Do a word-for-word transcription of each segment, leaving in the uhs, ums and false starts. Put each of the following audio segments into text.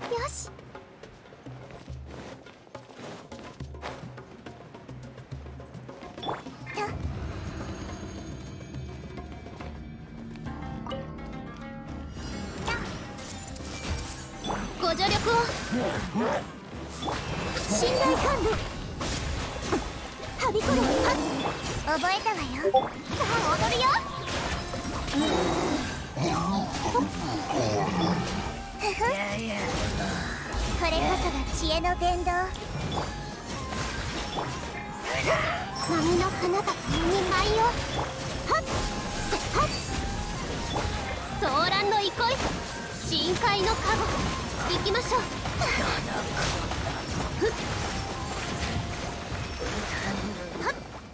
よし。ご助力を。信頼感度。はびこれ。は覚えたわよ。さあ踊るよ。ふふ。これこそが知恵の伝道。波の花が共に舞いを。はっはっ。騒乱の憩い、深海の加護。行きましょう。ふっはっ。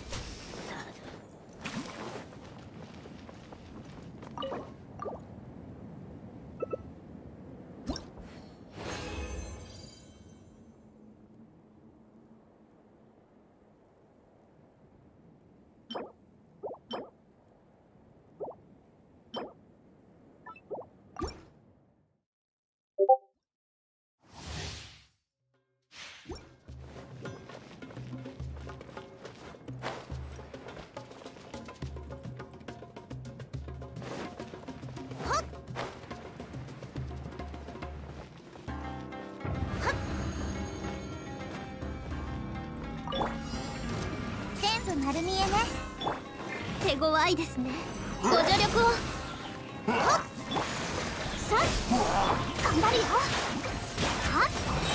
丸見えね。手強いですね。ご助力を。はっさあ頑張るよ。はっ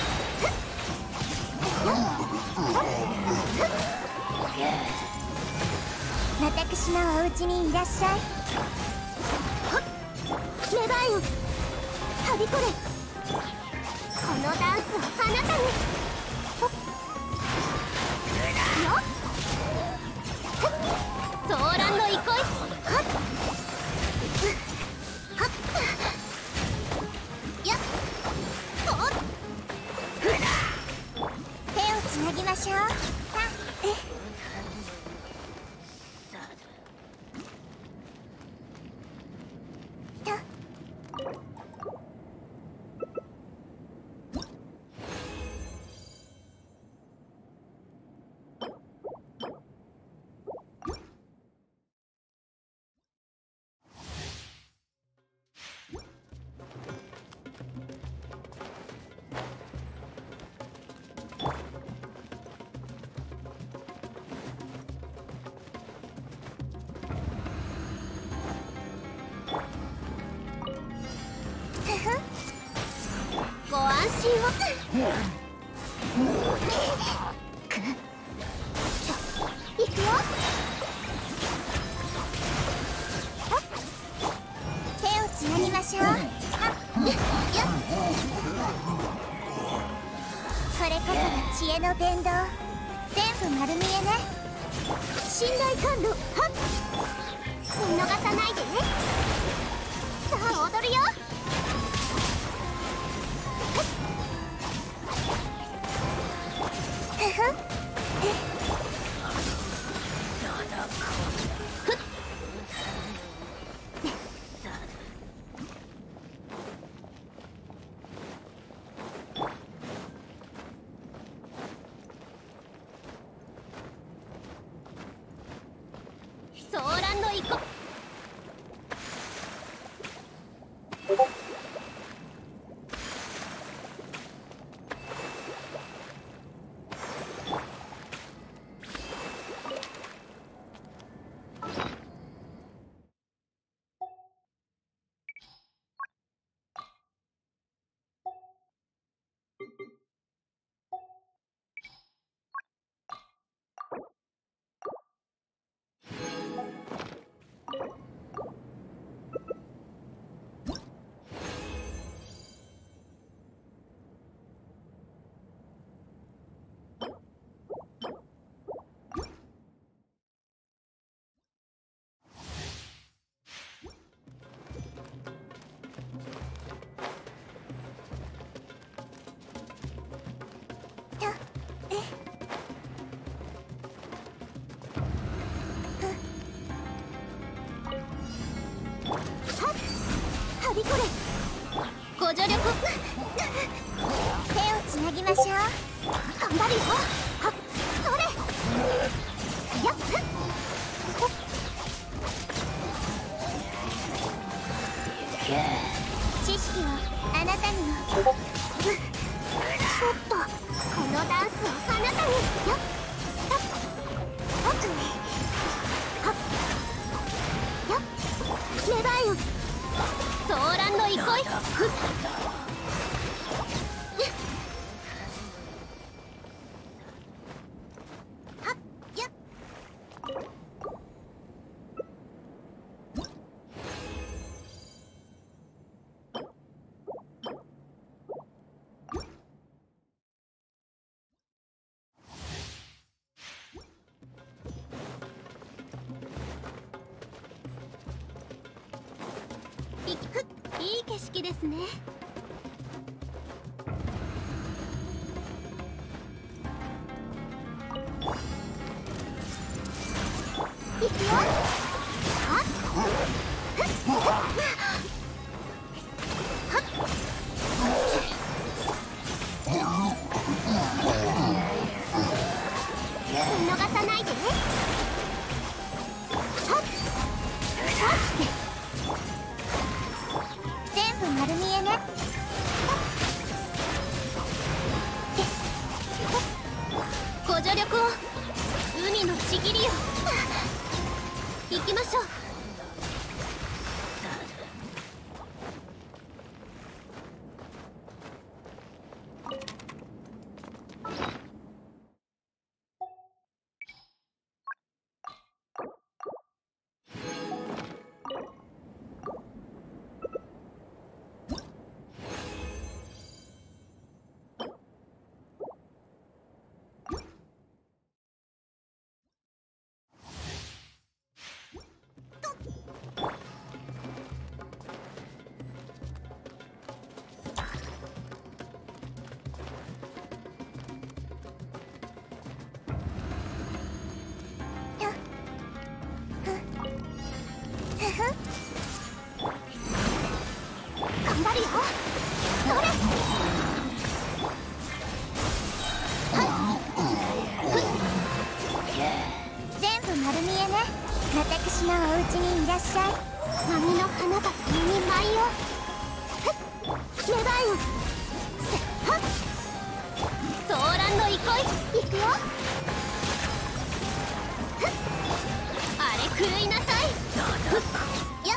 私のお家にいらっしゃい。はっメバインはびこれ。このダンスをあなたに。よっ騒乱の憩い。はっはっやっほっ手をつなぎましょう。さあえご安心を。いくよ。手をつなぎましょう。よっこれこそが知恵の伝道。全部丸見えね。信頼感度。はっ見逃さないでね。さあ踊るよ。ふふっ騒乱の憩い。はびこれ。こご助力。手をつなぎましょう。頑張るよ。はっ、それ。やっ、ほっ。知識をあなたにも。ちょっとこのダンスをあなたに。よっ、はっ、はっ、はっ、よっ、メバイオンソーランの憩い。ふっ、はっ、やっ。いふっ、いい景色ですね。いくよ。はっ、ふっ、ふっ、はっ、見逃さないでね。はっ、はっ、全部丸見えね。ご助力を。海のちぎりよ。行きましょう。頑張るよ。それ。全部丸見えね。私のお家にいらっしゃい。波の花が君に舞いを。ふっ、メバイオンせっはっ、ソーランの憩い。いくよ。ふっ、あれ狂いなさい。ふっ、やっ。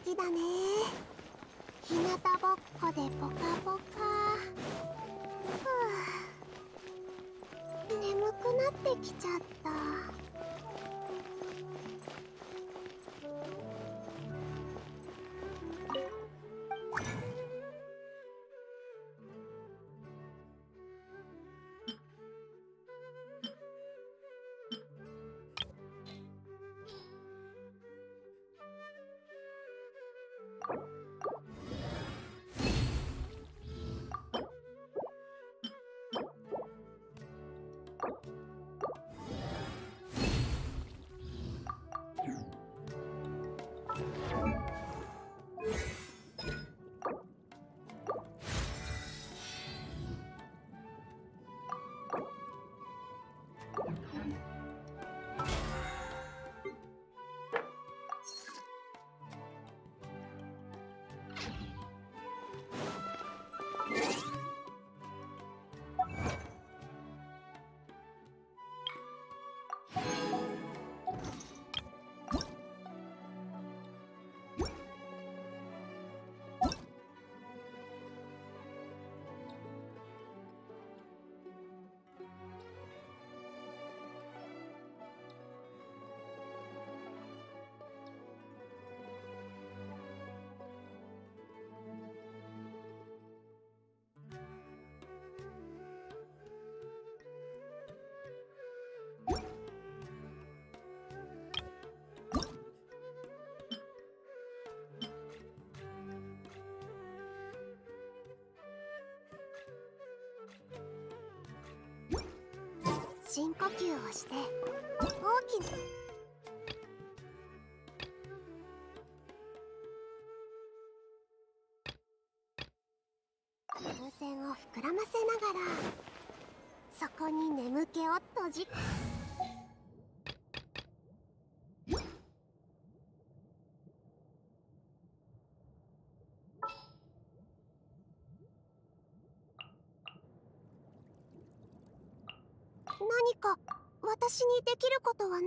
敵だね。日向ぼっこでポカポカ。ふう、眠くなってきちゃった。深呼吸をして大きな風船を膨らませながらそこに眠気を閉じ何か私にできることはない？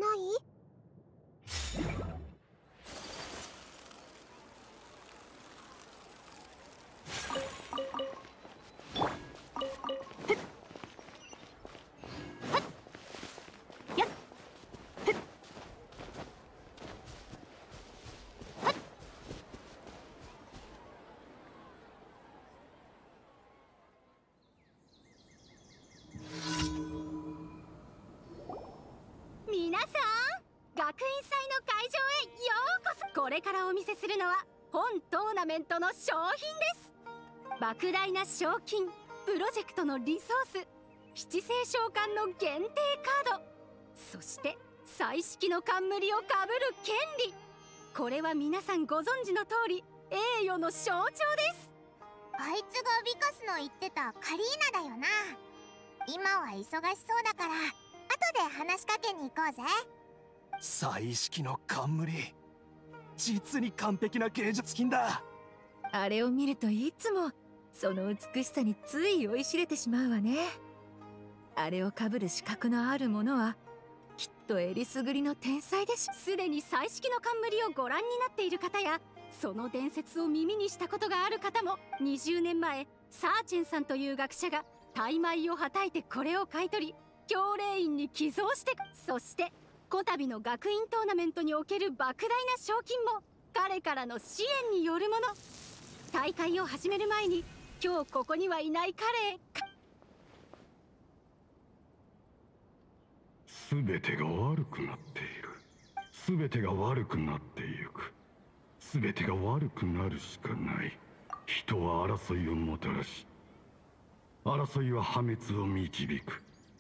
皆さん、学院祭の会場へようこそ。これからお見せするのは本トーナメントの商品です。莫大な賞金、プロジェクトのリソース、七星召喚の限定カード、そして彩色の冠をかぶる権利。これは皆さんご存知の通り栄誉の象徴です。 あいつがビカスの言ってたカリーナだよな。今は忙しそうだから後で話しかけに行こうぜ。 彩色の冠、実に完璧な芸術品だ。 あれを見るといつもその美しさについ酔いしれてしまうわね。あれをかぶる資格のある者はきっとえりすぐりの天才でし。 すでに彩色の冠をご覧になっている方やその伝説を耳にしたことがある方も、にじゅうねんまえサーチェンさんという学者が大枚をはたいてこれを買い取り教令員に寄贈して、そしてこたびの学院トーナメントにおける莫大な賞金も彼からの支援によるもの。大会を始める前に今日ここにはいない彼へ。 全てが悪くなっている。全てが悪くなってゆく。全てが悪くなるしかない。人は争いをもたらし、争いは破滅を導く。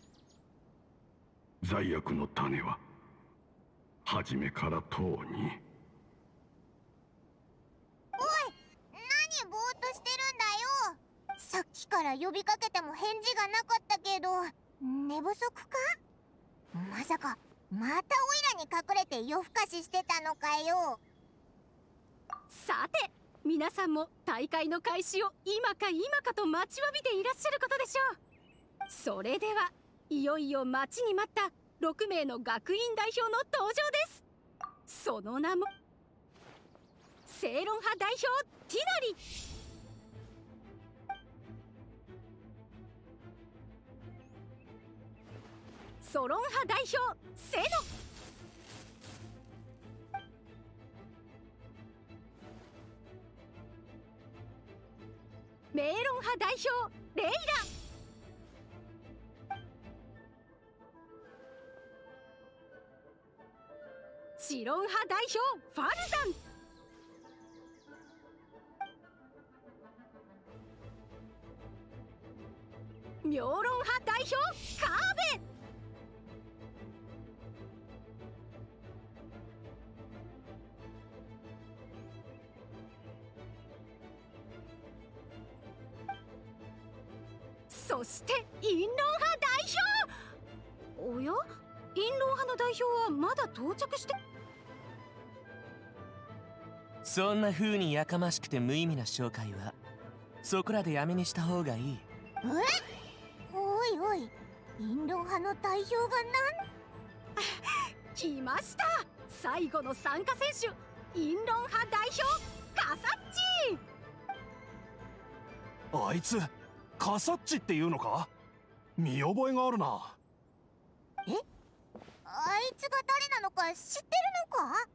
罪悪の種は初めからとうに。おい、何ぼーっとしてるんだよ。さっきから呼びかけても返事がなかったけど、寝不足か？まさかまたオイラに隠れて夜更かししてたのかよ。 さて皆さんも大会の開始を今か今かと待ちわびていらっしゃることでしょう。それではいよいよ待ちに待ったろくめいの学院代表の登場です。その名も正論派代表ティナリ。ソロン派代表セノ。メーロン派代表レイラ。シロン派代表ファルダン。ミョーロン派代表カーベ。そしてインロン派代表。おや、インロン派の代表はまだ到着して。 そんな風にやかましくて無意味な紹介はそこらでやめにした方がいい。 え、おいおい、インロン派の代表がなん来ました。最後の参加選手、インロン派代表カサッチ。 あいつカサッチっていうのか？見覚えがあるな。 え、あいつが誰なのか知ってるのか？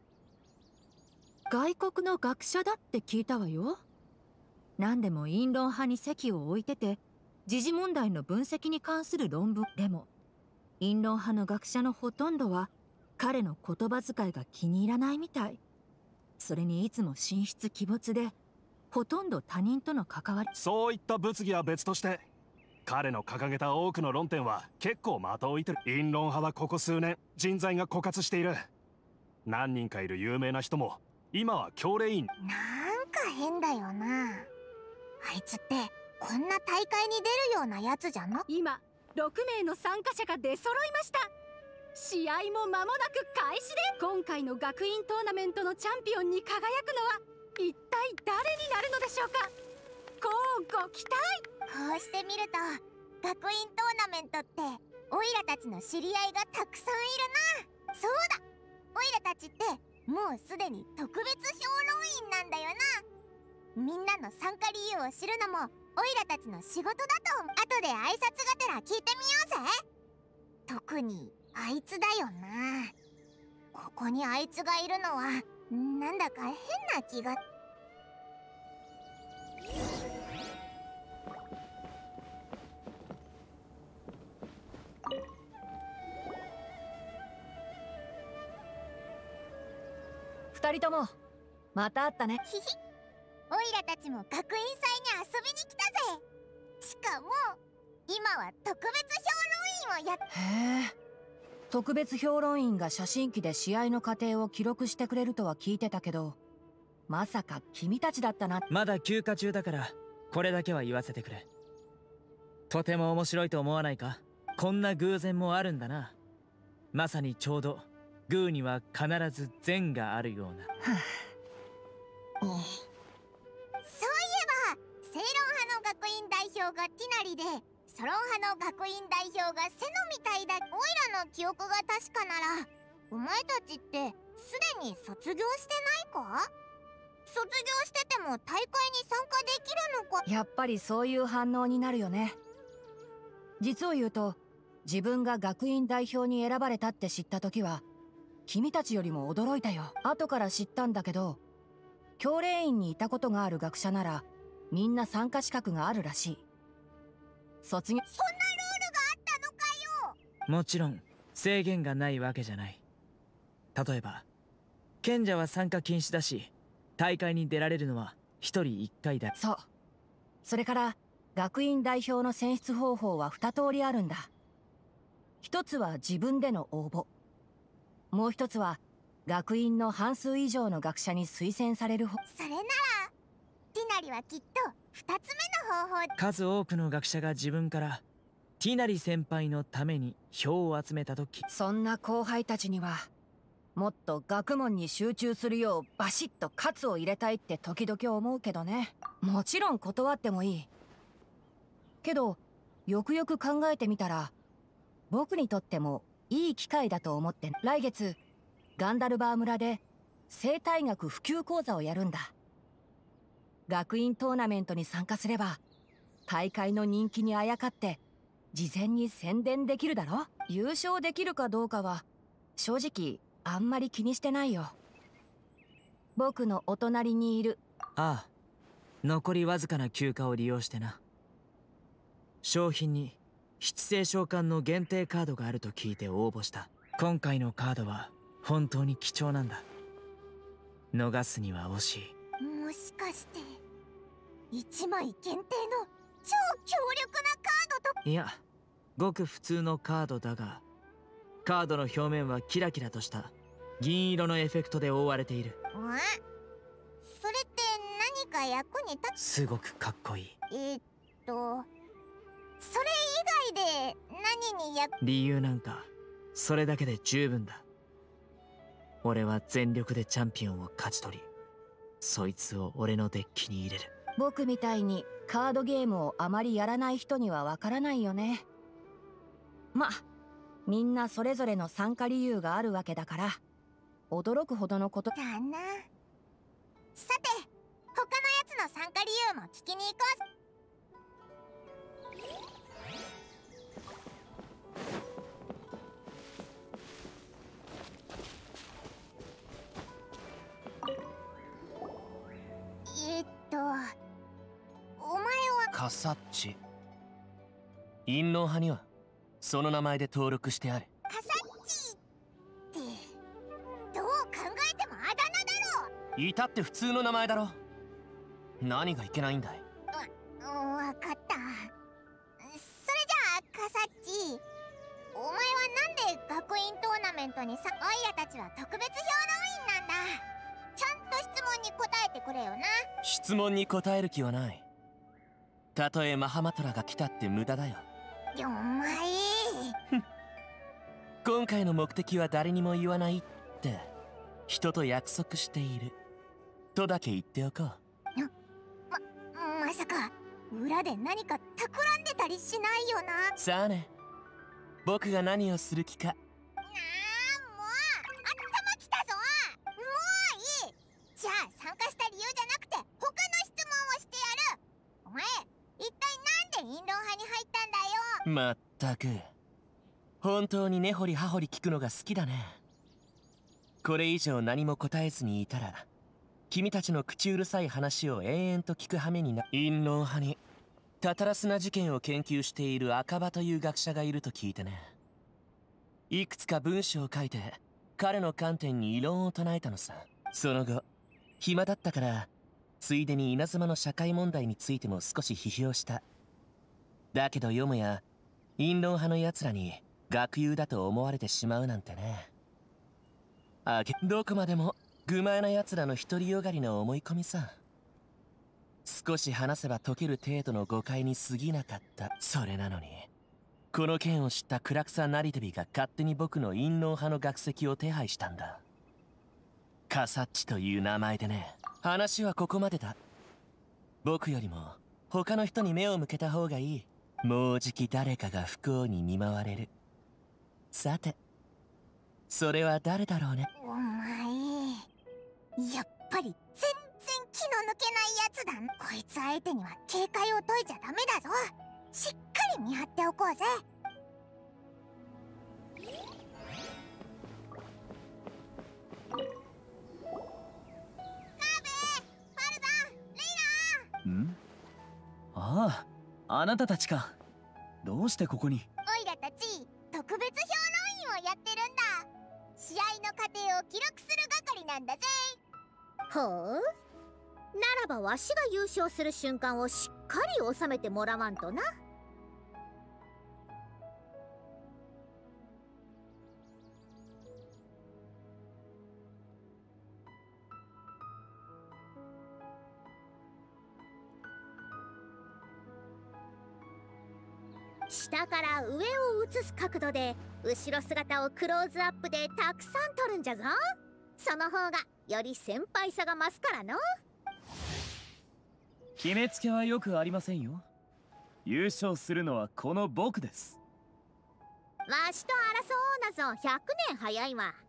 外国の学者だって聞いたわよ。何でもインロン派に席を置いてて、時事問題の分析に関する論文でも、インロン派の学者のほとんどは彼の言葉遣いが気に入らないみたい。それにいつも神出鬼没で、ほとんど他人との関わり。 そういった物議は別として、彼の掲げた多くの論点は結構的を置いてる。インロン派はここ数年人材が枯渇している。何人かいる有名な人も今は教令員。 なんか変だよな。あいつってこんな大会に出るようなやつじゃな。 今ろくめいの参加者が出揃いました。試合も間もなく開始で、今回の学院トーナメントのチャンピオンに輝くのは一体誰になるのでしょうか。こうご期待。 こうして見ると学院トーナメントってオイラたちの知り合いがたくさんいるな。そうだ、オイラたちってもうすでに特別評論員なんだよな。みんなの参加理由を知るのもオイラたちの仕事だと思う。後で挨拶がてら聞いてみようぜ。特にあいつだよな。ここにあいつがいるのはなんだか変な気が。 二人ともまた会ったね。 ひひ、オイラたちも学院祭に遊びに来たぜ。しかも今は特別評論員をやっ。 へえ、特別評論員が写真機で試合の過程を記録してくれるとは聞いてたけど、まさか君たちだったな。 まだ休暇中だからこれだけは言わせてくれ。とても面白いと思わないか？こんな偶然もあるんだな。まさにちょうどグーには必ず善があるような。 そういえば正論派の学院代表がティナリで、ソロン派の学院代表がセノみたいだ。オイラの記憶が確かなら、お前たちってすでに卒業してないか？卒業してても大会に参加できるのか？ やっぱりそういう反応になるよね。実を言うと、自分が学院代表に選ばれたって知った時は君たちよりも驚いたよ。後から知ったんだけど、教令員にいたことがある学者ならみんな参加資格があるらしい。卒業。 そんなルールがあったのかよ。 もちろん制限がないわけじゃない。例えば賢者は参加禁止だし、大会に出られるのは一人一回だ。 そう。それから学院代表の選出方法は二通りあるんだ。一つは自分での応募、もう一つは学院の半数以上の学者に推薦される方。 それならティナリはきっと二つ目の方法。 数多くの学者が自分からティナリ先輩のために票を集めた時、 そんな後輩たちにはもっと学問に集中するようバシッと喝を入れたいって時々思うけどね。もちろん断ってもいいけど、よくよく考えてみたら僕にとってもいい機会だと思って。来月ガンダルバー村で生態学普及講座をやるんだ。学院トーナメントに参加すれば大会の人気にあやかって事前に宣伝できるだろ。優勝できるかどうかは正直あんまり気にしてないよ。僕のお隣にいる。 ああ、残りわずかな休暇を利用してな。商品に七星召喚の限定カードがあると聞いて応募した。今回のカードは本当に貴重なんだ。逃すには惜しい。 もしかしていちまい限定の超強力なカードと。 いや、ごく普通のカードだが、カードの表面はキラキラとした銀色のエフェクトで覆われている。 ん？それって何か役に立つ？ すごくかっこいい。 えー、っとそれ以外で何に役？ 理由なんかそれだけで十分だ。俺は全力でチャンピオンを勝ち取り、そいつを俺のデッキに入れる。 僕みたいにカードゲームをあまりやらない人にはわからないよね。ま、みんなそれぞれの参加理由があるわけだから驚くほどのことだな。さて他のやつの参加理由も聞きに行こう。えっとお前はカサッチ。陰謀派にはその名前で登録してある。 カサッチってどう考えてもあだ名だろ。 いたって普通の名前だろ。何がいけないんだい。 わ、わかった。それじゃあカサッチ、お前はなんで学院トーナメントにさ、オイラたちは特別評論員なんだ。ちゃんと質問に答えてくれよな。 質問に答える気はない。たとえマハマトラが来たって無駄だよ。 お前今回の目的は誰にも言わないって人と約束しているとだけ言っておこう。 ま、まさか裏で何か企んでたりしないよな。 さあね、僕が何をする気か。 あーもう頭きたぞ。もういい。じゃあ参加した理由じゃなくて他の質問をしてやる。お前一体なんで陰謀派に入ったんだよ。 まったく本当に根掘り葉掘り聞くのが好きだね。これ以上何も答えずにいたら君たちの口うるさい話を延々と聞く羽目にな。陰謀派にタタラスナ事件を研究している赤羽という学者がいると聞いてね。いくつか文章を書いて彼の観点に異論を唱えたのさ。その後暇だったからついでに稲妻の社会問題についても少し批評した。だけどよもや陰謀派のやつらに学友だと思われてしまうなんてね。あげどこまでも愚昧なやつらの独りよがりの思い込みさ。少し話せば解ける程度の誤解に過ぎなかった。それなのにこの件を知ったクラクサ・ナリテビが勝手に僕の陰謀派の学籍を手配したんだ。カサッチという名前でね。話はここまでだ。僕よりも他の人に目を向けた方がいい。もうじき誰かが不幸に見舞われる。さてそれは誰だろうね。 お前やっぱり全然気の抜けないやつだ。こいつ相手には警戒を解いちゃダメだぞ。しっかり見張っておこうぜ。カーベ、パルザ、レイナー。 ん？ああ、あなたたちか。どうしてここに？ オイラたち特別評論員をやってるんだ。試合の過程を記録する係なんだぜ。 ほう、ならばわしが優勝する瞬間をしっかり収めてもらわんとな。下から上を映す角度で後ろ姿をクローズアップでたくさん撮るんじゃぞ。その方がより先輩さが増すからの。 決めつけはよくありませんよ。優勝するのはこの僕です。 わしと争おうなぞひゃくねん早いわ。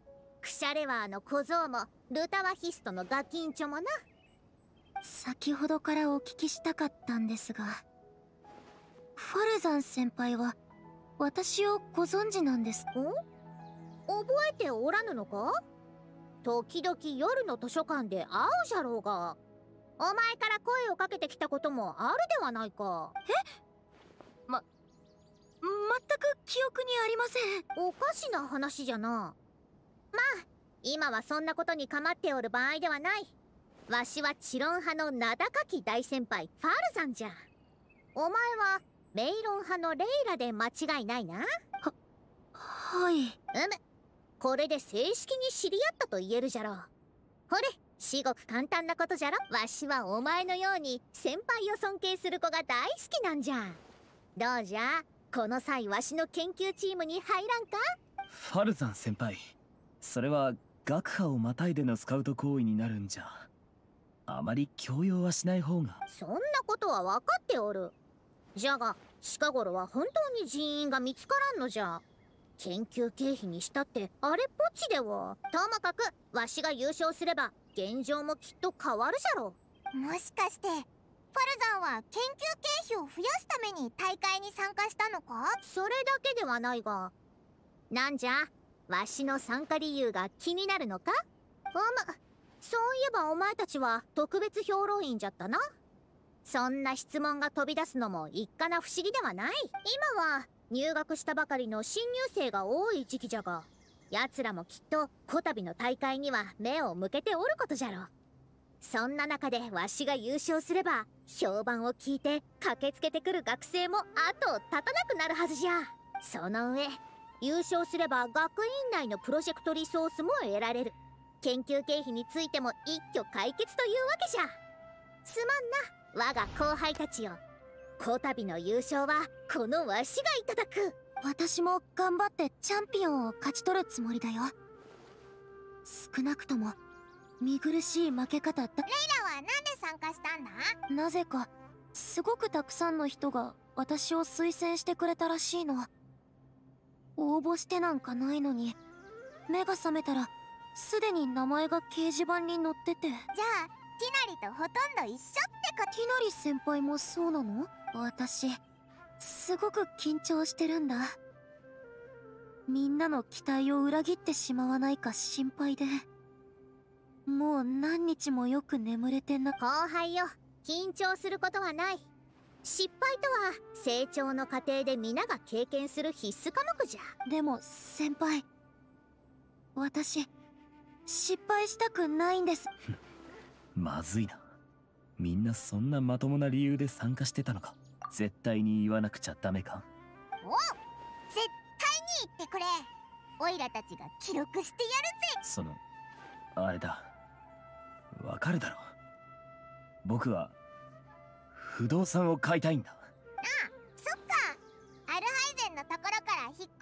クシャレワーの小僧もルタワヒストのガキンチョもな。 先ほどからお聞きしたかったんですが、ファルザン先輩は私をご存知なんですか？ 覚えておらぬのか？時々夜の図書館で会うじゃろうが。お前から声をかけてきたこともあるではないか。 え？ま、全く記憶にありません。 おかしな話じゃな。まあ今はそんなことに構っておる場合ではない。わしはチロン派の名高き大先輩ファルザンじゃ。お前はメイロン派のレイラで間違いないな。は、 はい。うむ、 これで正式に知り合ったと言えるじゃろう。ほれ、至極簡単なことじゃろ。わしはお前のように先輩を尊敬する子が大好きなんじゃ。どうじゃ、この際わしの研究チームに入らんか？ ファルザン先輩、それは学派をまたいでのスカウト行為になるんじゃ。あまり強要はしない方が。 そんなことは分かっておる。じゃが近頃は本当に人員が見つからんのじゃ。研究経費にしたってあれっぽっちでは。ともかくわしが優勝すれば現状もきっと変わるじゃろう。 もしかしてファルザンは研究経費を増やすために大会に参加したのか？ それだけではないが。なんじゃ、わしの参加理由が気になるのか？うむ、そういえばお前たちは特別評論員じゃったな。そんな質問が飛び出すのも一家な不思議ではない。今は入学したばかりの新入生が多い時期じゃが、奴らもきっとこたびの大会には目を向けておることじゃろう。そんな中でわしが優勝すれば評判を聞いて駆けつけてくる学生も後を絶たなくなるはずじゃ。その上優勝すれば学院内のプロジェクトリソースも得られる。研究経費についても一挙解決というわけじゃ。すまんな我が後輩たちよ。こたびの優勝はこのわしがいただく。 私も頑張ってチャンピオンを勝ち取るつもりだよ。少なくとも見苦しい負け方だ。レイラはなんで参加したんだ？ なぜかすごくたくさんの人が私を推薦してくれたらしいの。応募してなんかないのに、目が覚めたらすでに名前が掲示板に載ってて。じゃあティナリとほとんど一緒ってか？ ティナリ先輩もそうなの？私すごく緊張してるんだ。みんなの期待を裏切ってしまわないか心配で、もう何日もよく眠れてな。 後輩よ、緊張することはない。失敗とは成長の過程で皆が経験する必須科目じゃ。 でも先輩、私失敗したくないんです。 まずいな。みんなそんなまともな理由で参加してたのか。絶対に言わなくちゃダメか。 お、絶対に言ってくれ。オイラたちが記録してやるぜ。 そのあれだ、わかるだろう。僕は不動産を買いたいんだ。 ああ、そっか。アルハイゼンのところから引っ越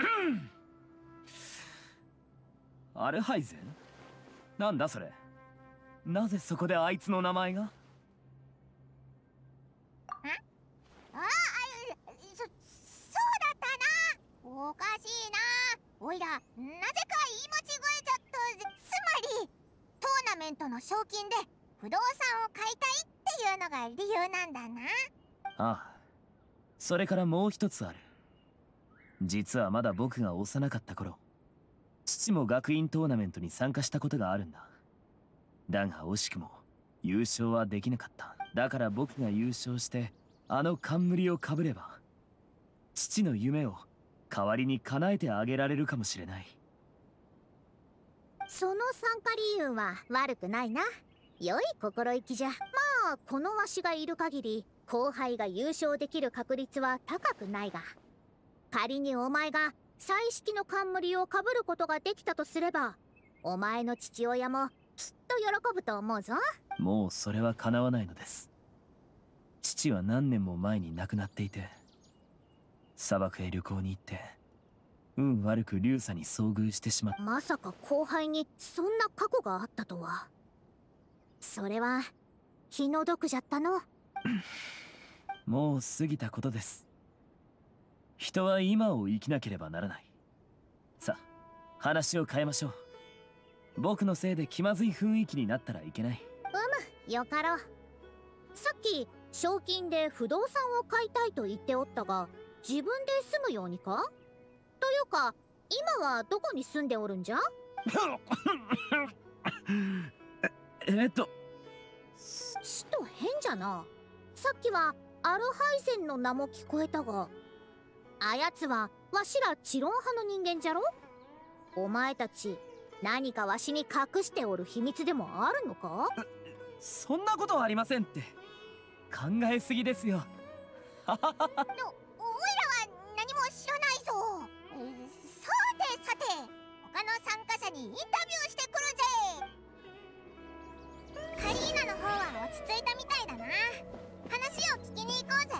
アルハイゼン？なんだそれ。なぜそこであいつの名前が？ ああ、そ、そうだったな。おかしいな。おいら、なぜか言い間違えちゃった。つまりトーナメントの賞金で不動産を買いたいっていうのが理由なんだな。 ああ、それからもう一つある。実はまだ僕が幼かった頃、父も学院トーナメントに参加したことがあるんだ。だが惜しくも優勝はできなかった。だから僕が優勝してあの冠をかぶれば、父の夢を代わりに叶えてあげられるかもしれない。 その参加理由は悪くないな。良い心意気じゃ。まあこのわしがいる限り後輩が優勝できる確率は高くないが、仮にお前が彩色の冠をかぶることができたとすれば、お前の父親もきっと喜ぶと思うぞ。 もうそれは叶わないのです。父は何年も前に亡くなっていて、砂漠へ旅行に行って運悪くリュウサに遭遇してしまった。 まさか後輩にそんな過去があったとは。それは気の毒じゃったの。 もう過ぎたことです。人は今を生きなければならない。さあ話を変えましょう。 僕のせいで気まずい雰囲気になったらいけない。 うむ、よかろう。さっき賞金で不動産を買いたいと言っておったが、自分で住むようにか？というか今はどこに住んでおるんじゃ？ ええっとちと変じゃな。さっきはアルハイゼンの名も聞こえたが、あやつはわしらチロン派の人間じゃろ？お前たち何かわしに隠しておる秘密でもあるのか？ そんなことはありませんって。考えすぎですよ。 おおいらは何も知らないぞ。えーさてさて、他の参加者にインタビューしてくるぜ。カリーナの方は落ち着いたみたいだな。話を聞きに行こうぜ。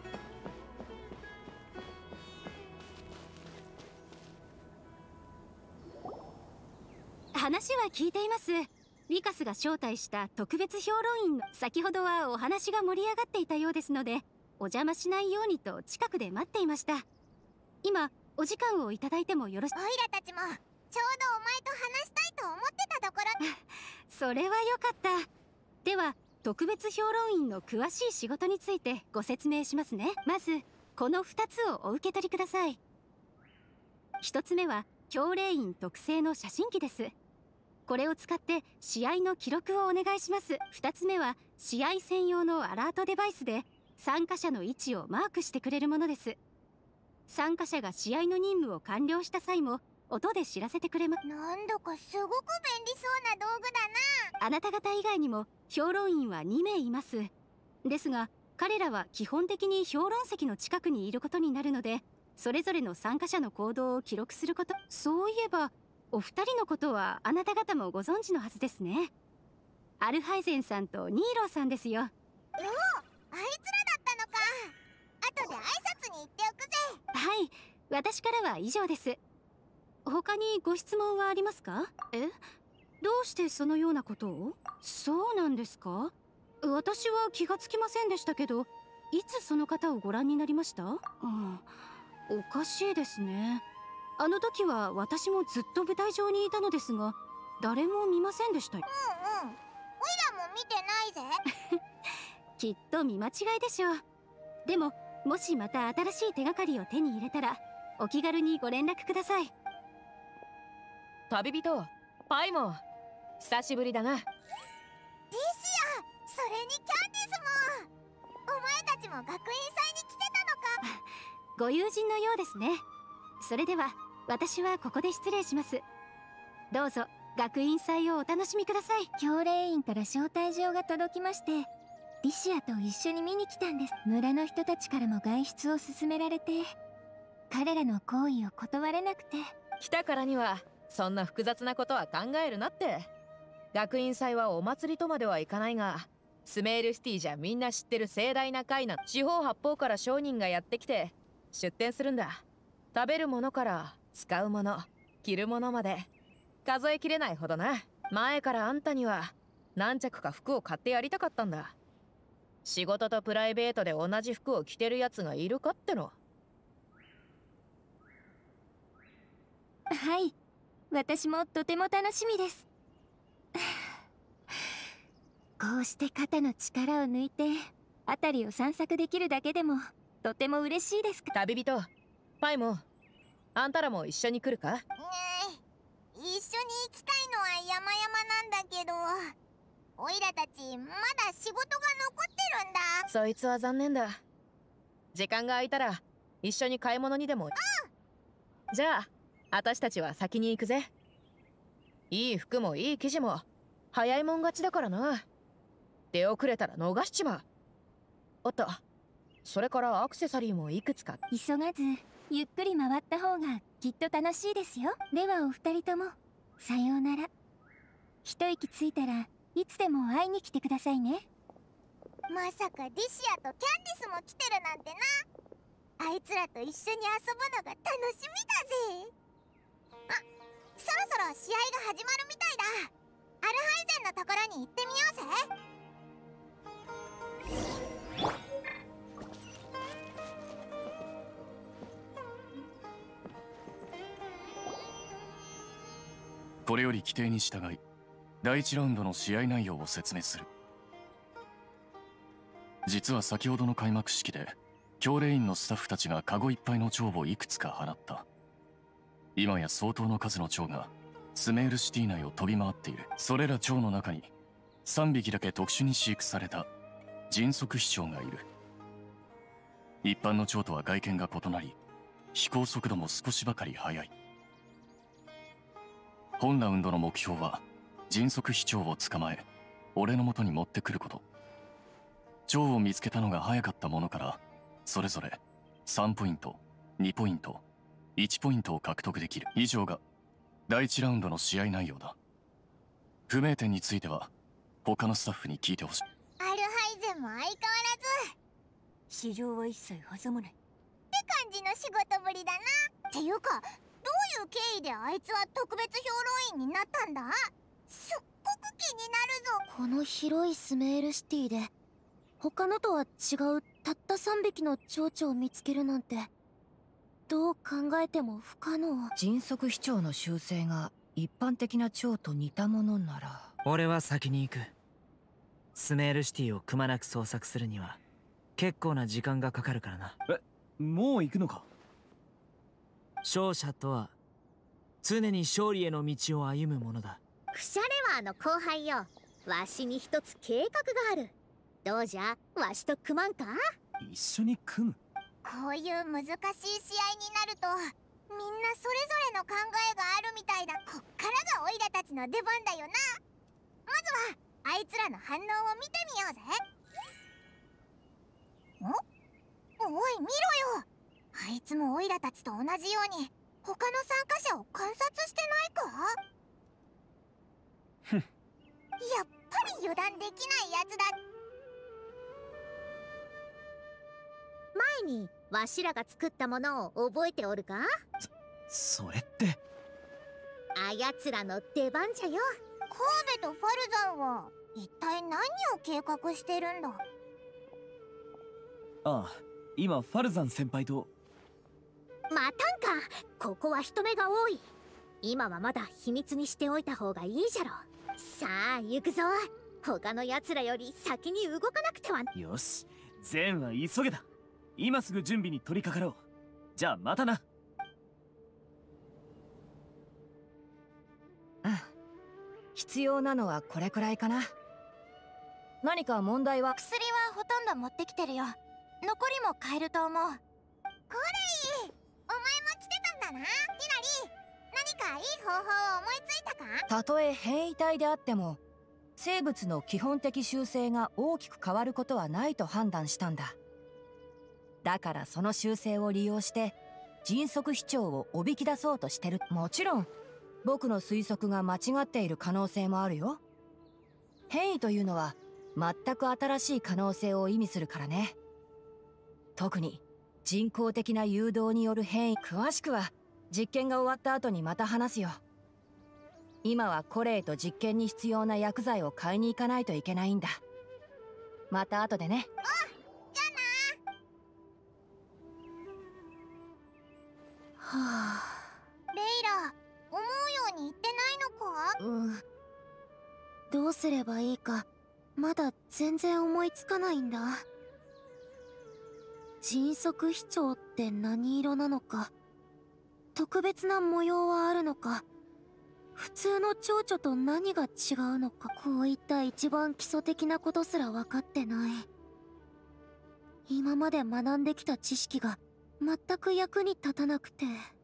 話は聞いています。リカスが招待した特別評論員の先ほどはお話が盛り上がっていたようですので、お邪魔しないようにと近くで待っていました。今お時間をいただいてもよろし。 オイラたちもちょうどお前と話したいと思ってたところ。 それはよかった。では特別評論員の詳しい仕事についてご説明しますね。まずこのふたつをお受け取りください。ひとつめは教令員特製の写真機です。これを使って試合の記録をお願いします。ふたつめは試合専用のアラートデバイスで参加者の位置をマークしてくれるものです。参加者が試合の任務を完了した際も音で知らせてくれます。 なんだかすごく便利そうな道具だな。 あなた方以外にも評論員はにめいいます。ですが彼らは基本的に評論席の近くにいることになるので、それぞれの参加者の行動を記録すること。そういえばお二人のことはあなた方もご存知のはずですね。アルハイゼンさんとニーローさんですよ。 おお、あいつらだったのか。後で挨拶に行っておくぜ。 はい、私からは以上です。他にご質問はありますか？え？どうしてそのようなことを？そうなんですか？私は気がつきませんでしたけど、いつその方をご覧になりました？うん、おかしいですね。あの時は私もずっと舞台上にいたのですが、誰も見ませんでしたよ。 うんうん、オイラも見てないぜ。 きっと見間違いでしょう。でももしまた新しい手がかりを手に入れたらお気軽にご連絡ください。 旅人パイモン、久しぶりだな。 ディシア、それにキャンディスも。お前たちも学院祭に来てたのか。 ご友人のようですね。それでは私はここで失礼します。どうぞ学院祭をお楽しみください。 教令員から招待状が届きまして、ディシアと一緒に見に来たんです。村の人たちからも外出を勧められて、彼らの好意を断れなくて。 来たからにはそんな複雑なことは考えるなって。学院祭はお祭りとまではいかないが、スメールシティじゃみんな知ってる盛大な会な。四方八方から商人がやってきて出店するんだ。食べるものから使うもの、着るものまで数えきれないほどな。前からあんたには何着か服を買ってやりたかったんだ。仕事とプライベートで同じ服を着てるやつがいるかっての。 はい、私もとても楽しみです。こうして肩の力を抜いて辺りを散策できるだけでもとても嬉しいです。 旅人パイモン、あんたらも一緒に来るか？ ねえ、一緒に行きたいのは山々なんだけど、オイらたちまだ仕事が残ってるんだ。 そいつは残念だ。時間が空いたら一緒に買い物にでも。うん、じゃあ私たちは先に行くぜ。いい服もいい生地も早いもん勝ちだからな。出遅れたら逃しちまう。おっと、それからアクセサリーもいくつか。 急がずゆっくり回った方がきっと楽しいですよ。ではお二人ともさようなら。一息ついたらいつでも会いに来てくださいね。まさかディシアとキャンディスも来てるなんてな。あいつらと一緒に遊ぶのが楽しみだぜ。あ、そろそろ試合が始まるみたいだ。アルハイゼンのところに行ってみようぜ。 これより規定に従いだいいちラウンドの試合内容を説明する。実は先ほどの開幕式で教練員のスタッフたちがカゴいっぱいの蝶をいくつか放った。今や相当の数の蝶がスメールシティ内を飛び回っている。それら蝶の中にさんびきだけ特殊に飼育された迅速飛鳥がいる。一般の蝶とは外見が異なり、飛行速度も少しばかり速い。本ラウンドの目標は迅速飛鳥を捕まえ俺の元に持ってくること。蝶を見つけたのが早かったものからそれぞれさんポイント、にポイント、いちポイントを獲得できる。以上がだいいちラウンドの試合内容だ。不明点については他のスタッフに聞いてほしい。 アルハイゼンも相変わらず市場は一切挟まないって感じの仕事ぶりだな。っていうか、どういう経緯であいつは特別評論員になったんだ？すっごく気になるぞ。 この広いスメールシティで他のとは違うたったさんびきの蝶々を見つけるなんてどう考えても不可能。 迅速飛鳥の習性が一般的な蝶と似たものなら。 俺は先に行く。スメールシティをくまなく捜索するには結構な時間がかかるからな。 え、もう行くのか？ 勝者とは常に勝利への道を歩むものだ。 クシャレワーの後輩よ、わしに一つ計画がある。どうじゃ、わしと組まんか？ 一緒に組む？ こういう難しい試合になるとみんなそれぞれの考えがあるみたいだ。こっからがオイラたちの出番だよな。まずはあいつらの反応を見てみようぜ。おおい見ろよ、あいつもオイラたちと同じように他の参加者を観察してないか？ ふんやっぱり油断できないやつだ。前にわしらが作ったものを覚えておるか？ そ、それってあやつらの出番じゃよ。神戸とファルザンは一体何を計画してるんだ？ ああ、今ファルザン先輩と。 待たんか、ここは人目が多い。今はまだ秘密にしておいた方がいいじゃろ。さあ行くぞ、他のやつらより先に動かなくては。 よし、ゼンは急げだ。今すぐ準備に取り掛かろう。じゃあまたな。 うん、必要なのはこれくらいかな。何か問題は？ 薬はほとんど持ってきてるよ。残りも買えると思う。コレイ、お前も来てたんだな。ティナリー、何かいい方法を思いついたか？ たとえ変異体であっても生物の基本的習性が大きく変わることはないと判断したんだ。だからその習性を利用して迅速飛鳥をおびき出そうとしてる。もちろん僕の推測が間違っている可能性もあるよ。変異というのは全く新しい可能性を意味するからね。特に人工的な誘導による変異、詳しくは実験が終わった後にまた話すよ。今はコレイと実験に必要な薬剤を買いに行かないといけないんだ。また後でね。 おう、じゃあな。 はあ、 レイラ、思うように言ってないのか？ うん、どうすればいいかまだ全然思いつかないんだ。迅速飛鳥って何色なのか、特別な模様はあるのか、普通の蝶々と何が違うのか、こういった一番基礎的なことすら分かってない。今まで学んできた知識が全く役に立たなくて。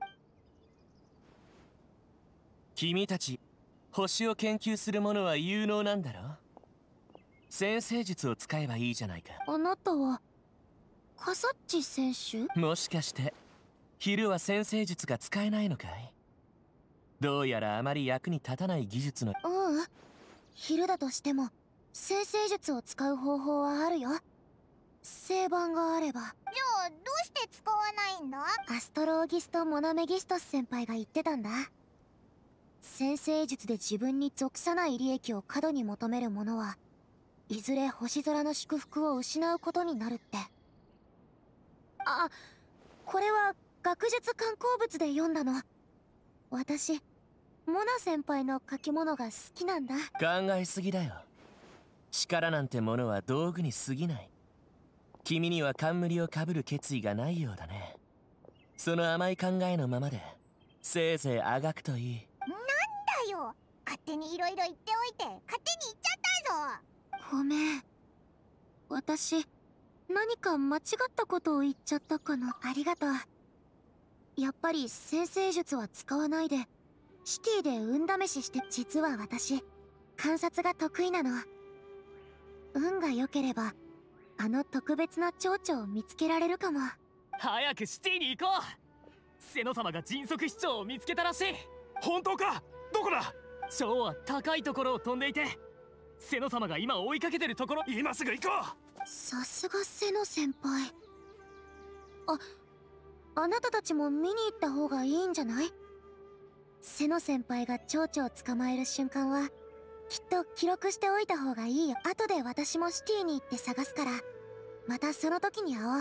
君たち星を研究する者は有能なんだろ？占星術を使えばいいじゃないか。 あなたはカサッチ選手？ もしかして昼は占星術が使えないのかい？どうやらあまり役に立たない技術の。 ううん、昼だとしても占星術を使う方法はあるよ。星盤があれば。じゃあどうして使わないんだ？ アストローギスト・モナメギストス先輩が言ってたんだ。占星術で自分に属さない利益を過度に求める者はいずれ星空の祝福を失うことになるって。あ、これは学術刊行物で読んだの。私モナ先輩の書き物が好きなんだ。 考えすぎだよ。力なんてものは道具に過ぎない。君には冠をかぶる決意がないようだね。その甘い考えのままでせいぜいあがくといい。 なんだよ、勝手にいろいろ言っておいて勝手に言っちゃったぞ。 ごめん、私何か間違ったことを言っちゃったかな。ありがとう。やっぱり先生術は使わないでシティで運試しして。実は私観察が得意なの。運が良ければあの特別な蝶々を見つけられるかも。 早くシティに行こう。セノ様が迅速市長を見つけたらしい。 本当か？どこだ？ 蝶は高いところを飛んでいて、セノ様が今追いかけてるところ。 今すぐ行こう。 さすがセノ先輩。あ、あなたたちも見に行った方がいいんじゃない？セノ先輩が蝶々を捕まえる瞬間はきっと記録しておいた方がいいよ。後で私もシティに行って探すから、またその時に会おう。おう。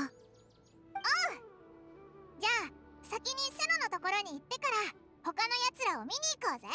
じゃあ先にセノのところに行ってから他のやつらを見に行こうぜ。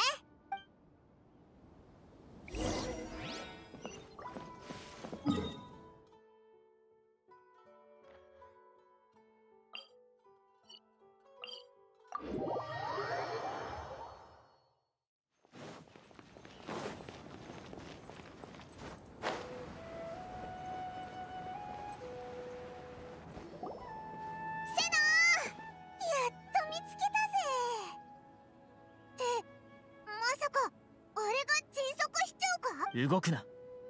動くな。 つ、捕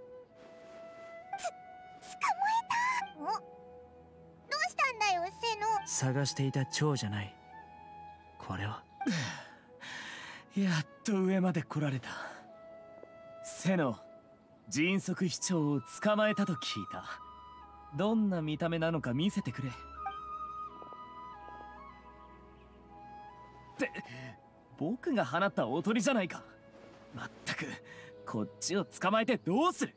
まえた。お、どうしたんだよセノ。 探していた蝶じゃない。これはやっと上まで来られた。セノ、迅速市長を捕まえたと聞いた。どんな見た目なのか見せてくれ。って僕が放ったおとりじゃないか。まったくこっちを捕まえてどうする。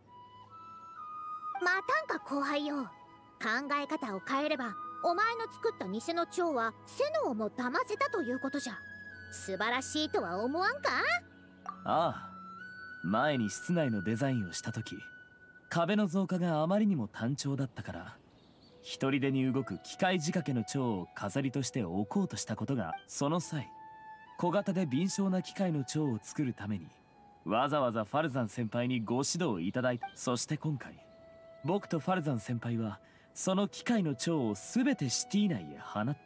またんか後輩よ。考え方を変えればお前の作った偽の蝶はセノをも騙せたということじゃ。素晴らしいとは思わんか？ ああ、前に室内のデザインをした時、壁の増加があまりにも単調だったから、一人でに動く機械仕掛けの蝶を飾りとして置こうとしたことが、その際小型で敏捷な機械の蝶を作るためにわざわざファルザン先輩にご指導いただいた。そして今回僕とファルザン先輩はその機械の蝶を全てシティ内へ放った。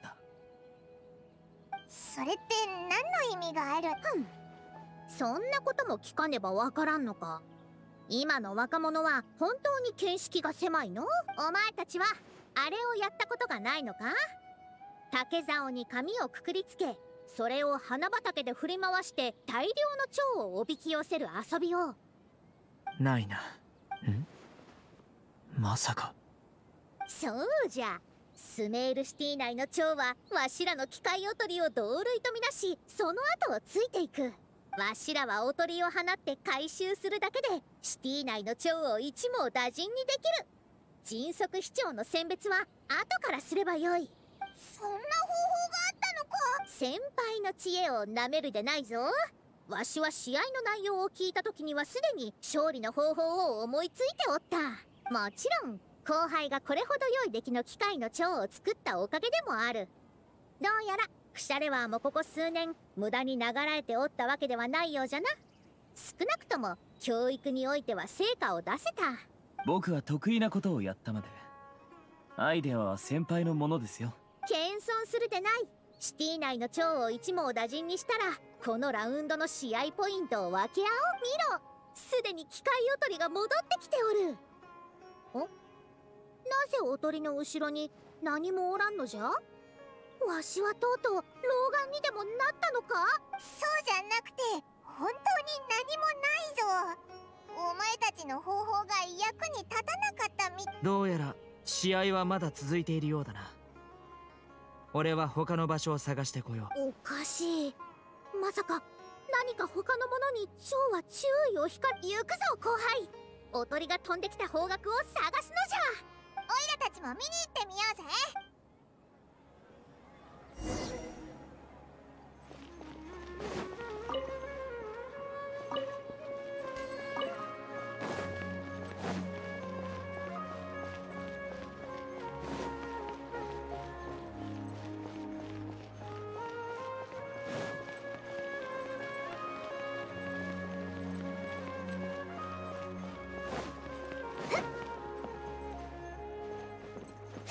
それって何の意味がある？ふん、そんなことも聞かねばわからんのか。今の若者は本当に見識が狭いの？お前たちはあれをやったことがないのか？竹竿に紙をくくりつけ、それを花畑で振り回して大量の蝶をおびき寄せる遊びを。 ないな。ん？まさか。 そうじゃ。スメールシティ内の蝶はわしらの機械おとりを同類とみなし、その後をついていく。わしらはおとりを放って回収するだけでシティ内の蝶を一網打尽にできる。迅速市長の選別は後からすればよい。そんな方法があったのか？先輩の知恵をなめるでないぞ。わしは試合の内容を聞いた時にはすでに勝利の方法を思いついておった。もちろん後輩がこれほど良い出来の機械の蝶を作ったおかげでもある。どうやらクシャレワーもここ数年無駄に流られておったわけではないようじゃな。少なくとも教育においては成果を出せた。 僕は得意なことをやったまで、アイデアは先輩のものですよ。 謙遜するでない。シティ内の蝶を一網打尽にしたらこのラウンドの試合ポイントを分け合おう。見ろ、すでに機械おとりが戻ってきておる。お、なぜおとりの後ろに何もおらんのじゃ？わしはとうとう老眼にでもなったのか？ そうじゃなくて本当に何もないぞ。お前たちの方法が役に立たなかったみ。 どうやら試合はまだ続いているようだな。俺は他の場所を探してこよう。おかしい。まさか何か他のものに蝶は注意を引か。行くぞ後輩。おとりが飛んできた方角を探すのじゃ。 オイラたちも見に行ってみようぜ。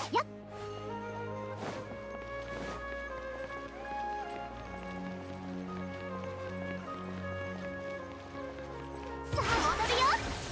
やっ。さあ戻るよ。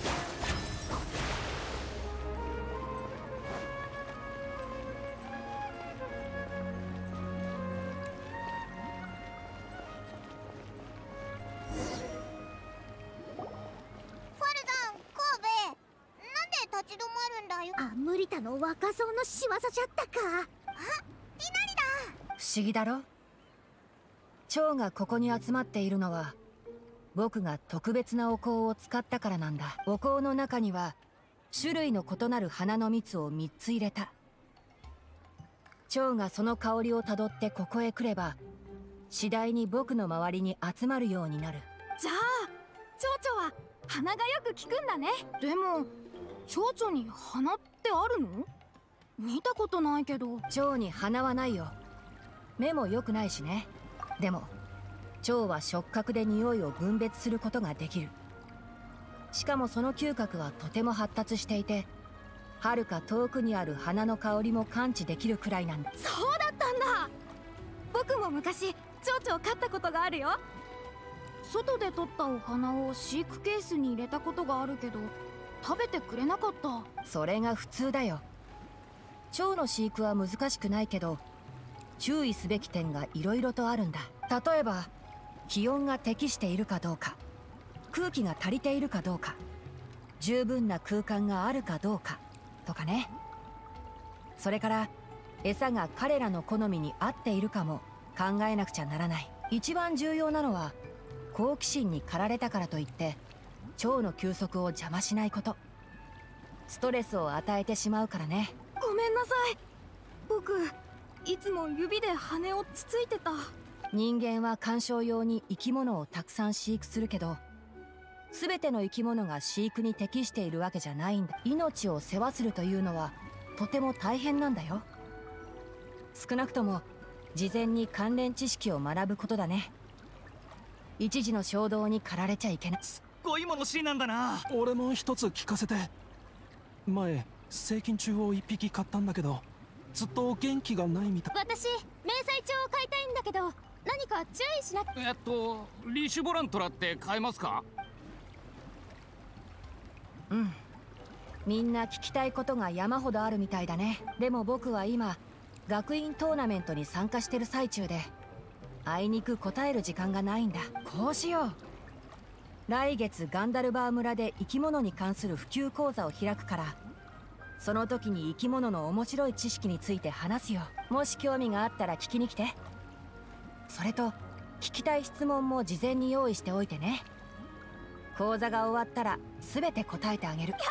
立ち止まるんだよ。あ、ムリタの若造の仕業じゃったか。あ、ティナリだ。 不思議だろ。蝶がここに集まっているのは僕が特別なお香を使ったからなんだ。お香の中には種類の異なる花の蜜をみっつ入れた。蝶がその香りをたどってここへ来れば次第に僕の周りに集まるようになる。 じゃあ蝶々は鼻がよく効くんだね。でも蝶々に鼻ってあるの？見たことないけど。 蝶に鼻はないよ。目も良くないしね。でも蝶は触覚で匂いを分別することができる。しかもその嗅覚はとても発達していて遥か遠くにある花の香りも感知できるくらいなんだ。 そうだったんだ。僕も昔蝶々を飼ったことがあるよ。外で取ったお花を飼育ケースに入れたことがあるけど食べてくれなかった。 それが普通だよ。蝶の飼育は難しくないけど注意すべき点がいろいろとあるんだ。例えば気温が適しているかどうか、空気が足りているかどうか、十分な空間があるかどうかとかね。それから餌が彼らの好みに合っているかも考えなくちゃならない。一番重要なのは好奇心に駆られたからといって蝶の休息を邪魔しないこと。ストレスを与えてしまうからね。 ごめんなさい。僕いつも指で羽をつついてた。 人間は観賞用に生き物をたくさん飼育するけど全ての生き物が飼育に適しているわけじゃないんだ。命を世話するというのはとても大変なんだよ。少なくとも事前に関連知識を学ぶことだね。一時の衝動に駆られちゃいけない。 すっごい物知りなんだな。 俺も一つ聞かせて。前成菌虫を一匹買ったんだけどずっと元気がないみたい。 私迷彩鳥を飼いたいんだけど何か注意しな。 えっとリシュボラントラって買えますか？ うん、みんな聞きたいことが山ほどあるみたいだね。でも僕は今学院トーナメントに参加してる最中であいにく答える時間がないんだ。こうしよう。来月ガンダルバー村で生き物に関する普及講座を開くからその時に生き物の面白い知識について話すよ。もし興味があったら聞きに来て。それと聞きたい質問も事前に用意しておいてね。講座が終わったら全て答えてあげる。 やった！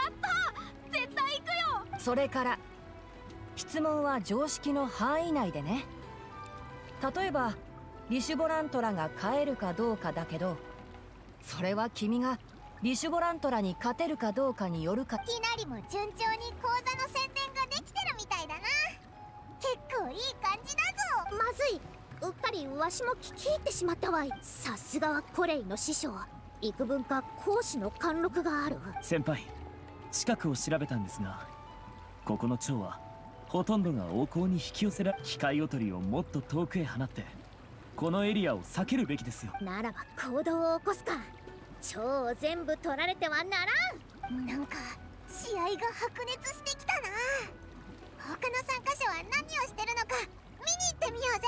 絶対行くよ。 それから質問は常識の範囲内でね。例えばリシュボラントラが飼えるかどうかだけどそれは君がリシュボラントラに勝てるかどうかによるか。 ティナリも順調に講座の宣伝ができてるみたいだな。結構いい感じだぞ。まずい、うっかりわしも聞き入ってしまったわい。さすがはコレイの師匠、幾分か講師の貫禄がある。 先輩、近くを調べたんですがここの蝶はほとんどが王侯に引き寄せられ、機械おとりをもっと遠くへ放ってこのエリアを避けるべきですよ。 ならば行動を起こすか。蝶を全部取られてはならん。なんか試合が白熱してきたな。他の参加者は何をしてるのか見に行ってみようぜ。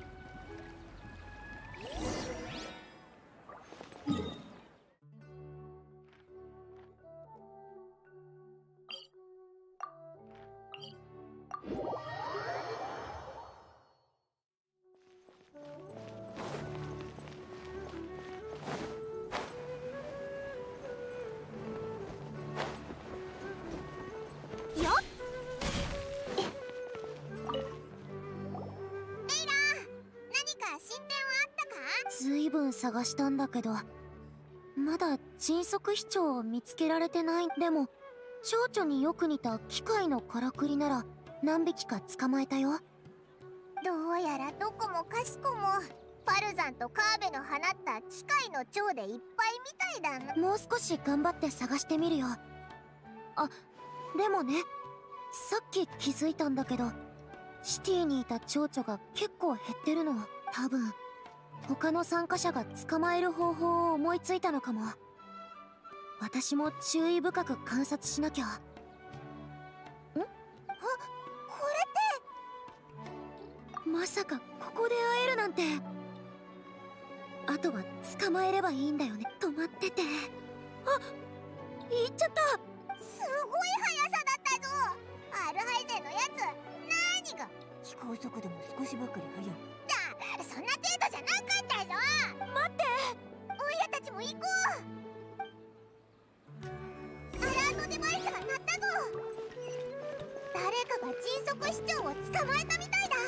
ずいぶん探したんだけどまだ迅速飛鳥を見つけられてない。でも蝶々によく似た機械のからくりなら何匹か捕まえたよ。どうやらどこもかしこもファルザンとカーベの放った機械の蝶でいっぱいみたいだな。もう少し頑張って探してみるよ。あ、でもね、 さっき気づいたんだけど、シティにいた蝶々が結構減ってるの。多分他の参加者が捕まえる方法を思いついたのかも。私も注意深く観察しなきゃ。ん？あ、これってまさかここで会えるなんて。あとは捕まえればいいんだよね。止まってて。あ、行っちゃった。 すごい速さだったぞ。アルハイゼンのやつ、何が飛行速度も少しばかり速いだ。そんな程度じゃなかったぞ。 待って、 オイラたちも行こう。アラートデバイスが鳴ったぞ。誰かが迅速市長を捕まえたみたいだ。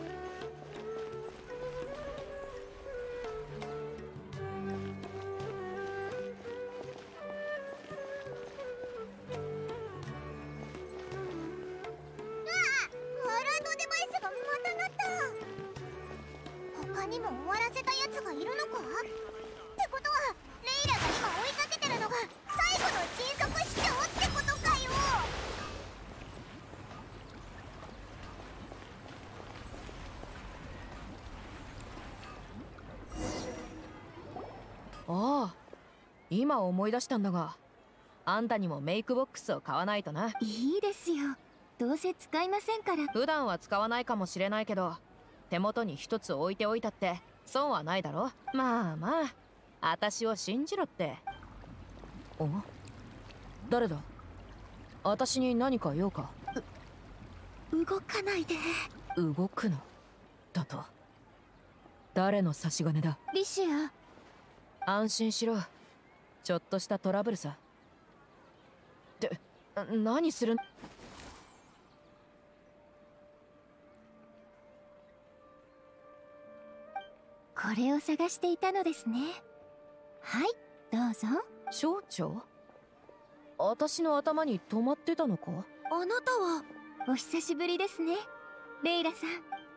他にも終わらせたやつがいるのか？ってことはレイラが今追いかけてるのが最後の迅速市長ってことかよ。 ああ、今思い出したんだが、あんたにもメイクボックスを買わないとな。 いいですよ、どうせ使いませんから。 普段は使わないかもしれないけど、手元に一つ置いておいたって損はないだろ。まあまあ、私を信じろって。お？誰だ？私に何か用か？ 動かないで。 動くなだと？誰の差し金だ？ リシア。 安心しろ、ちょっとしたトラブルさ。って何するん？ これを探していたのですね。はい、どうぞ。 省庁？私の頭に止まってたのか？ あなたは。 お久しぶりですね、レイラさん。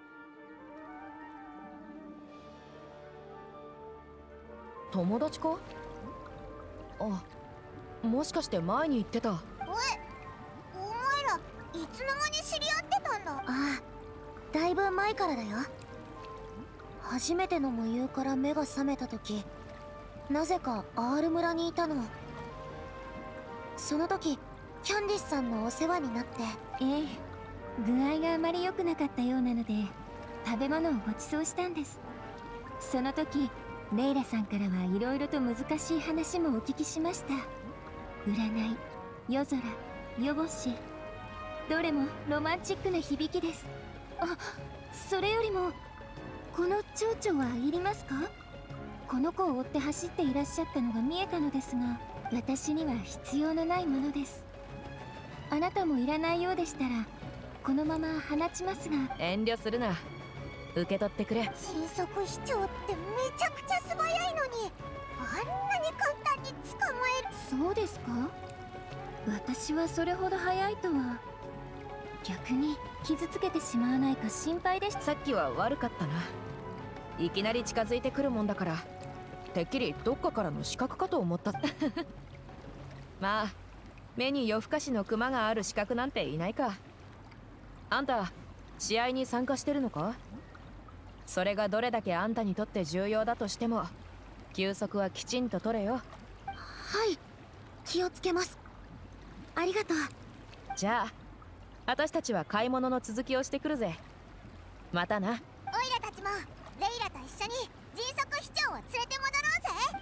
友達か？あ、もしかして前に言ってた。 おい、お前らいつの間に知り合ってたんだ？ ああ、だいぶ前からだよ。初めての無友から目が覚めた時、なぜか R 村にいたの。その時キャンディスさんのお世話になって。 ええ、具合があまり良くなかったようなので食べ物をご馳走したんです。その時レイラさんからはいろいろと難しい話もお聞きしました。占い、夜空、夜星、どれもロマンチックな響きです。あ、それよりもこの蝶々はいりますか？この子を追って走っていらっしゃったのが見えたのですが、私には必要のないものです。あなたもいらないようでしたらこのまま放ちますが。 遠慮するな、受け取ってくれ。 迅速市長ってめちゃくちゃ素早いのに、あんなに簡単に捕まえる。 そうですか？私はそれほど早いとは。逆に傷つけてしまわないか心配でした。 さっきは悪かったな。いきなり近づいてくるもんだから、てっきりどっかからの刺客かと思ったまあ、目に夜更かしのクマがある刺客なんていないか。あんた試合に参加してるのか？それがどれだけあんたにとって重要だとしても、休息はきちんと取れよ。 はい、気をつけます。ありがとう。 じゃあ私たちは買い物の続きをしてくるぜ。またな。 オイラたちもレイラと一緒に迅速市長を連れて戻ろうぜ。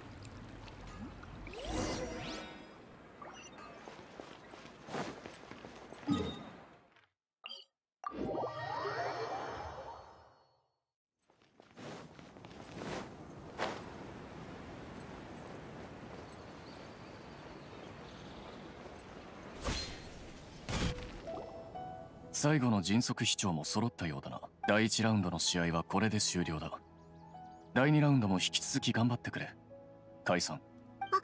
最後の迅速市長も揃ったようだな。だいいちラウンドの試合はこれで終了だ。だいにラウンドも引き続き頑張ってくれ。解散。 あ、あ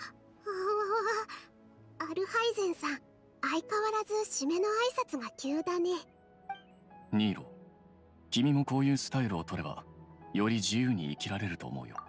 アルハイゼンさん、相変わらず締めの挨拶が急だね。 ニーロ、君もこういうスタイルを取ればより自由に生きられると思うよ。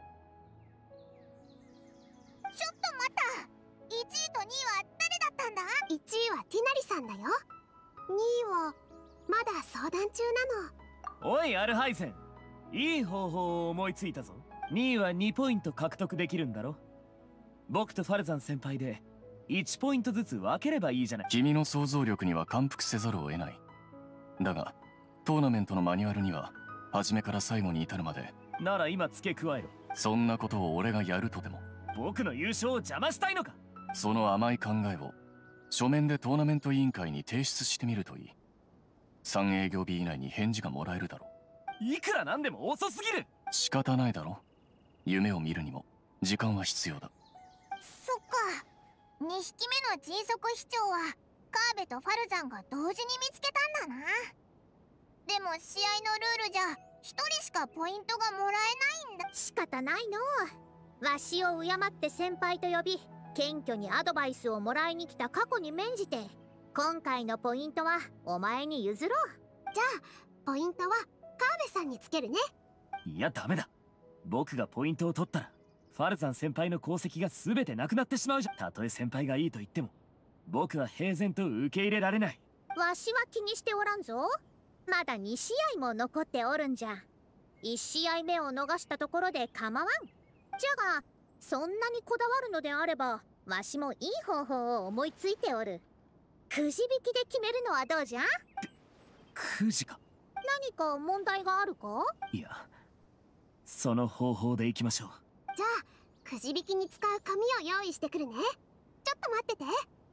ちょっと待った、いちいとにいは誰だったんだ？ いちいはティナリさんだよ。 にいはまだ相談中なの。 おいアルハイゼン、いい方法を思いついたぞ。にいはにポイント獲得できるんだろ。僕とファルザン先輩でいちポイントずつ分ければいいじゃない。 君の想像力には感服せざるを得ない。だがトーナメントのマニュアルには初めから最後に至るまで。 なら今付け加えろ。 そんなことを俺がやるとでも僕の優勝を邪魔したいのか。 その甘い考えを書面でトーナメント委員会に提出してみるといい。さん営業日以内に返事がもらえるだろう。いくらなんでも遅すぎる。 仕方ないだろ。夢を見るにも時間は必要だ。 そっか。にひきめの迅速飛鳥はカーベとファルザンが同時に見つけたんだな。でも試合のルールじゃひとりしかポイントがもらえないんだ。 仕方ないの。わしを敬って先輩と呼び謙虚にアドバイスをもらいに来た過去に免じて今回のポイントはお前に譲ろう。 じゃあポイントはカーベさんにつけるね。 いやダメだ。僕がポイントを取ったらファルザン先輩の功績が全てなくなってしまうじゃん。たとえ先輩がいいと言っても僕は平然と受け入れられない。 わしは気にしておらんぞ。まだに試合も残っておるんじゃ。いち試合目を逃したところで構わん。じゃがそんなにこだわるのであればわしもいい方法を思いついておる。くじ引きで決めるのはどうじゃ。 くじか。 何か問題があるか。 いやその方法でいきましょう。 じゃあくじ引きに使う紙を用意してくるね。ちょっと待ってて。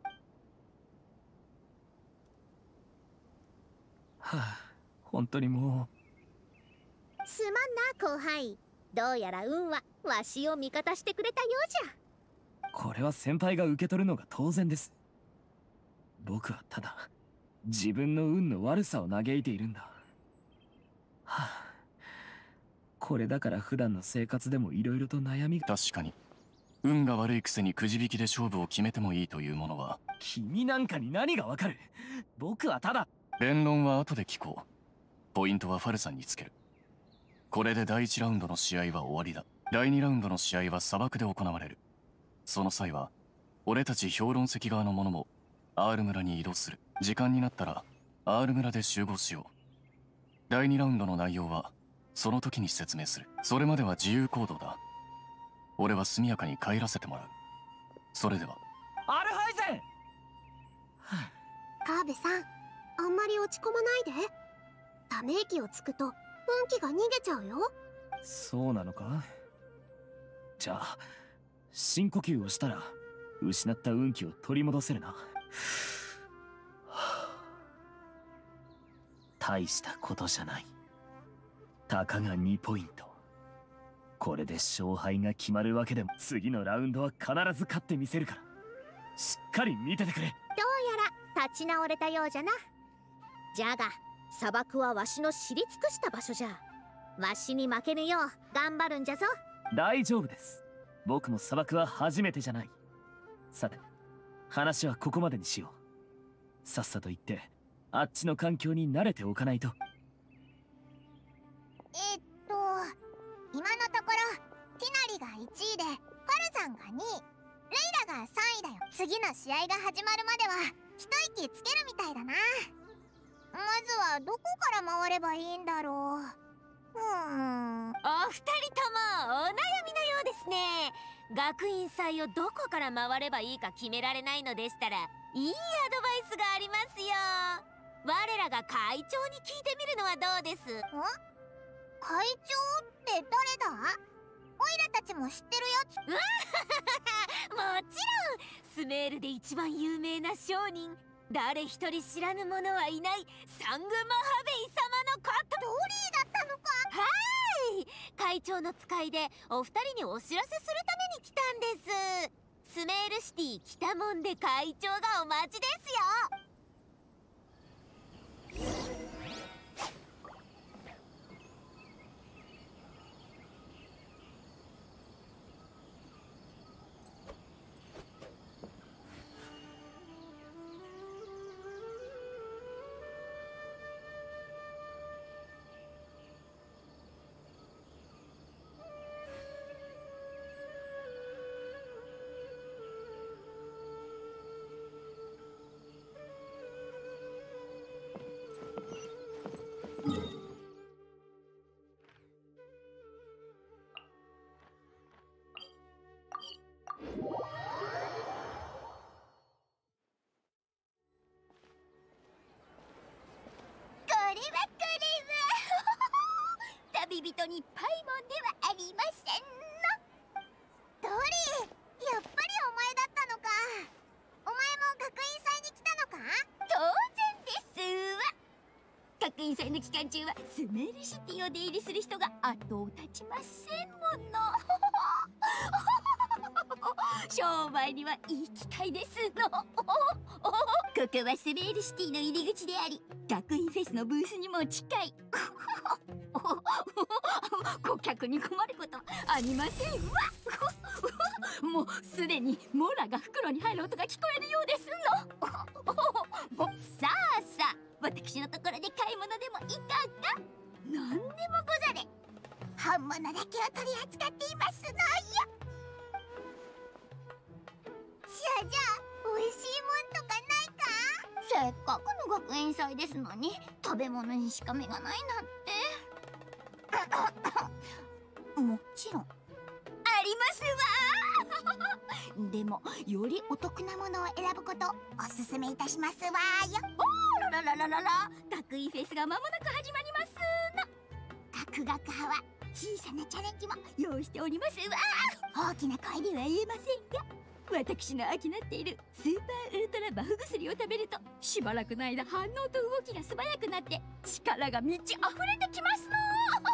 はあ、本当にもうすまんな後輩。どうやら運はわしを味方してくれたようじゃ。これは先輩が受け取るのが当然です。僕はただ自分の運の悪さを嘆いているんだ。はあ、これだから普段の生活でもいろいろと悩みが。 確かに運が悪いくせにくじ引きで勝負を決めてもいいというものは。 君なんかに何がわかる。僕はただ。 弁論は後で聞こう。ポイントはファルさんにつける。これでだいいちラウンドの試合は終わりだ。だいにラウンドの試合は砂漠で行われる。その際は俺たち評論席側の者もアール村に移動する。時間になったらアール村で集合しよう。だいにラウンドの内容はその時に説明する。それまでは自由行動だ。俺は速やかに帰らせてもらう。それでは。 アルハイゼン、 はあ、カーベさんあんまり落ち込まないで。ため息をつくと運気が逃げちゃうよ。 そうなのか。じゃあ深呼吸をしたら失った運気を取り戻せるな。大したことじゃない。たかがにポイント。これで勝敗が決まるわけでも次のラウンドは必ず勝ってみせるからしっかり見ててくれ。 どうやら立ち直れたようじゃな。じゃが砂漠はわしの知り尽くした場所じゃ。わしに負けぬよう頑張るんじゃぞ。 大丈夫です。僕も砂漠は初めてじゃない。さて話はここまでにしよう。さっさと行ってあっちの環境に慣れておかないと。 えっと今のところティナリがいちいでファルザンがにい、レイラがさんいだよ。次の試合が始まるまでは一息つけるみたいだな。まずはどこから回ればいいんだろう。うーん、 お二人ともお悩みのようですね。学院祭をどこから回ればいいか決められないのでしたらいいアドバイスがありますよ。我らが会長に聞いてみるのはどうです？ん？ 会長って誰だ？オイラたちも知ってるやつ。 もちろんスメールで一番有名な商人、誰一人知らぬ者はいないサング・マハベイ様のこと。 ドリーだったのか。 はい、会長の使いでお二人にお知らせするために来たんです。スメールシティ北門で会長がお待ちですよ。 人にパイモンではありませんの。ドリー、やっぱりお前だったのか。お前も学院祭に来たのか。当然ですわ。学院祭の期間中はスメールシティを出入りする人が後を絶ちませんもの。商売には言い機会ですの。ここはスメールシティの入り口であり、学院フェスのブースにも近い。顧客に困ることありませんわ。もうすでにモラが袋に入る音が聞こえるようですの。さあさあ、私のところで買い物でもいかが。何でもござれ。本物だけを取り扱っていますのよ。じゃあじゃあ、美味しいもんとかないか。せっかくの学園祭ですのに食べ物にしか目がないなんて。もちろんありますわ。でもよりお得なものを選ぶことおすすめいたしますわよ。おーらららららら、学院フェスが間もなく始まりますの。学学派は小さなチャレンジも用意しておりますわ。大きな声では言えませんが、私の商っているスーパーウルトラバフ薬を食べるとしばらくの間反応と動きが素早くなって力が満ち溢れてきますの。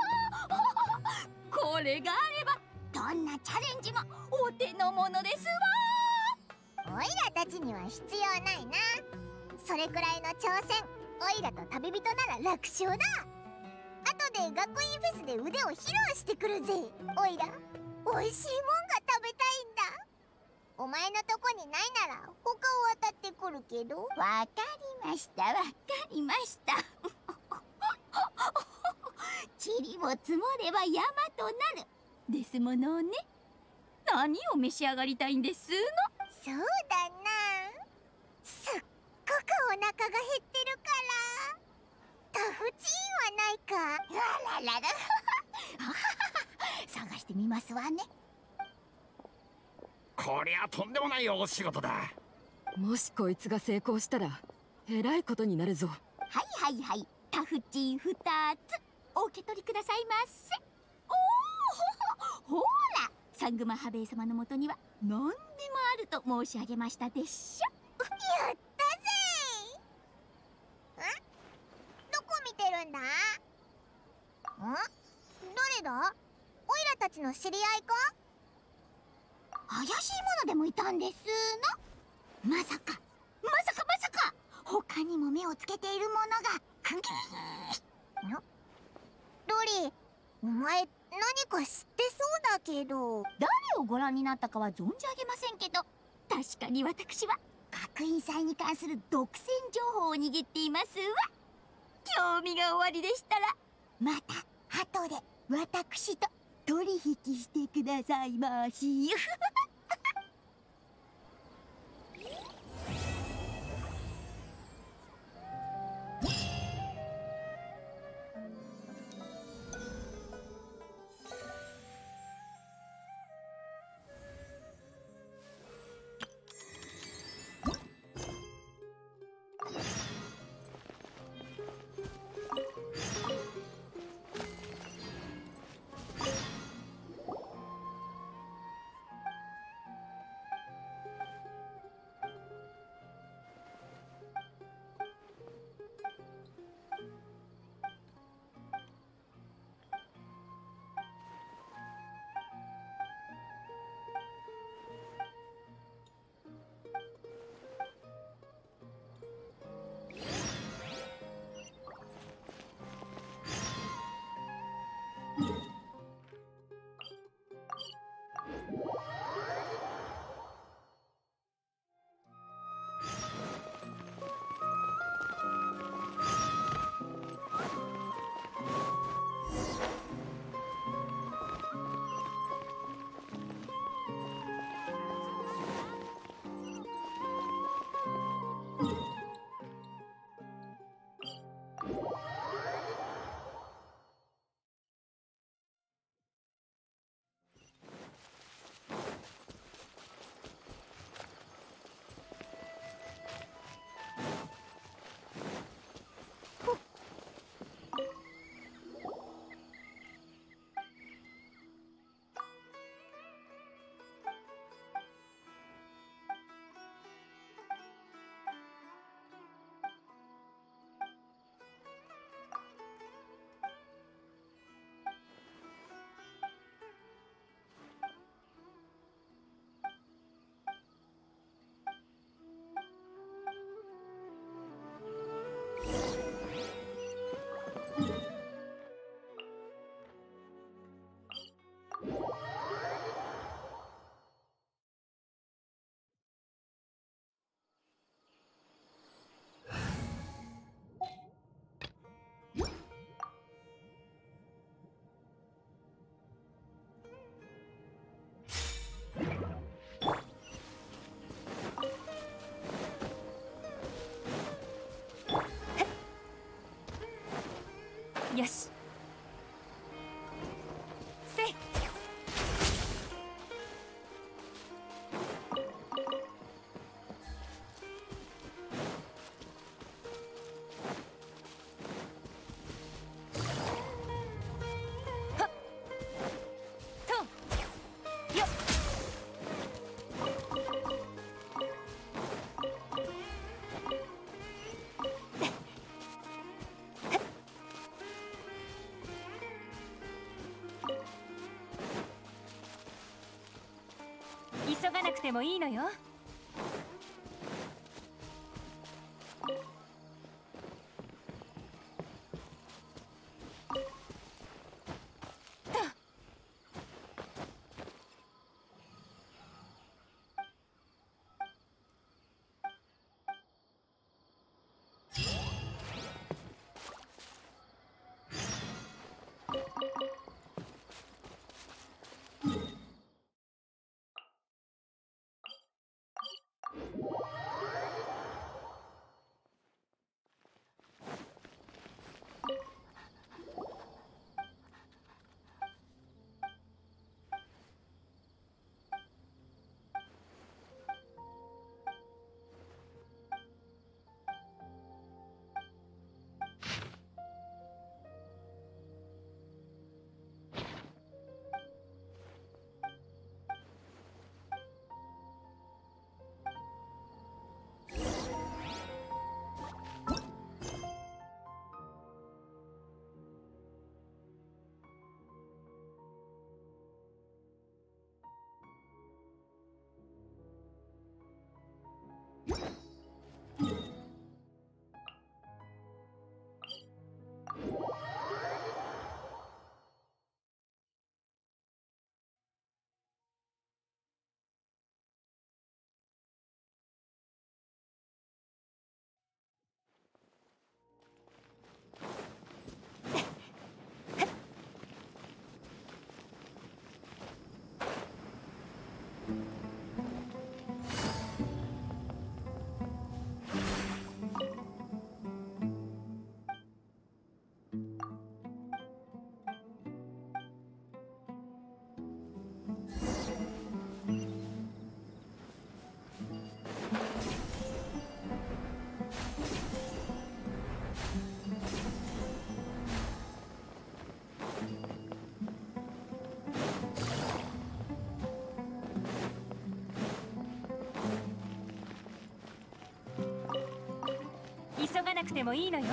これがあればどんなチャレンジもお手の物ですわ。オイラたちには必要ないな。それくらいの挑戦、オイラと旅人なら楽勝だ。後で学院フェスで腕を披露してくるぜ。オイラ、おいしいもんが食べたいんだ。お前のとこにないなら他を渡ってくるけど。わかりましたわかりました。塵も積もれば山となるですものね。何を召し上がりたいんですの。そうだな、すっごくお腹が減ってるからタフチンはないか。あららら探してみますわね。 こりゃとんでもないお仕事だ。 もしこいつが成功したらえらいことになるぞ。 はいはいはい、タフチンふたつお受け取りくださいませ。おお、ほら、サングマハベイ様のもとには何でもあると申し上げましたでしょ。やったぜ。ん？どこ見てるんだ？ん？どれだ？オイラたちの知り合いか？怪しいものでもいたんですの？まさかまさかまさか他にも目をつけているものが。ドリー、お前何か知ってそうだけど。誰をご覧になったかは存じ上げませんけど、確かに私は学院祭に関する独占情報を握っていますわ。興味がおありでしたらまた後で私と取引してくださいまし。 よしせい。急がなくてもいいのよ。急がなくてもいいのよ。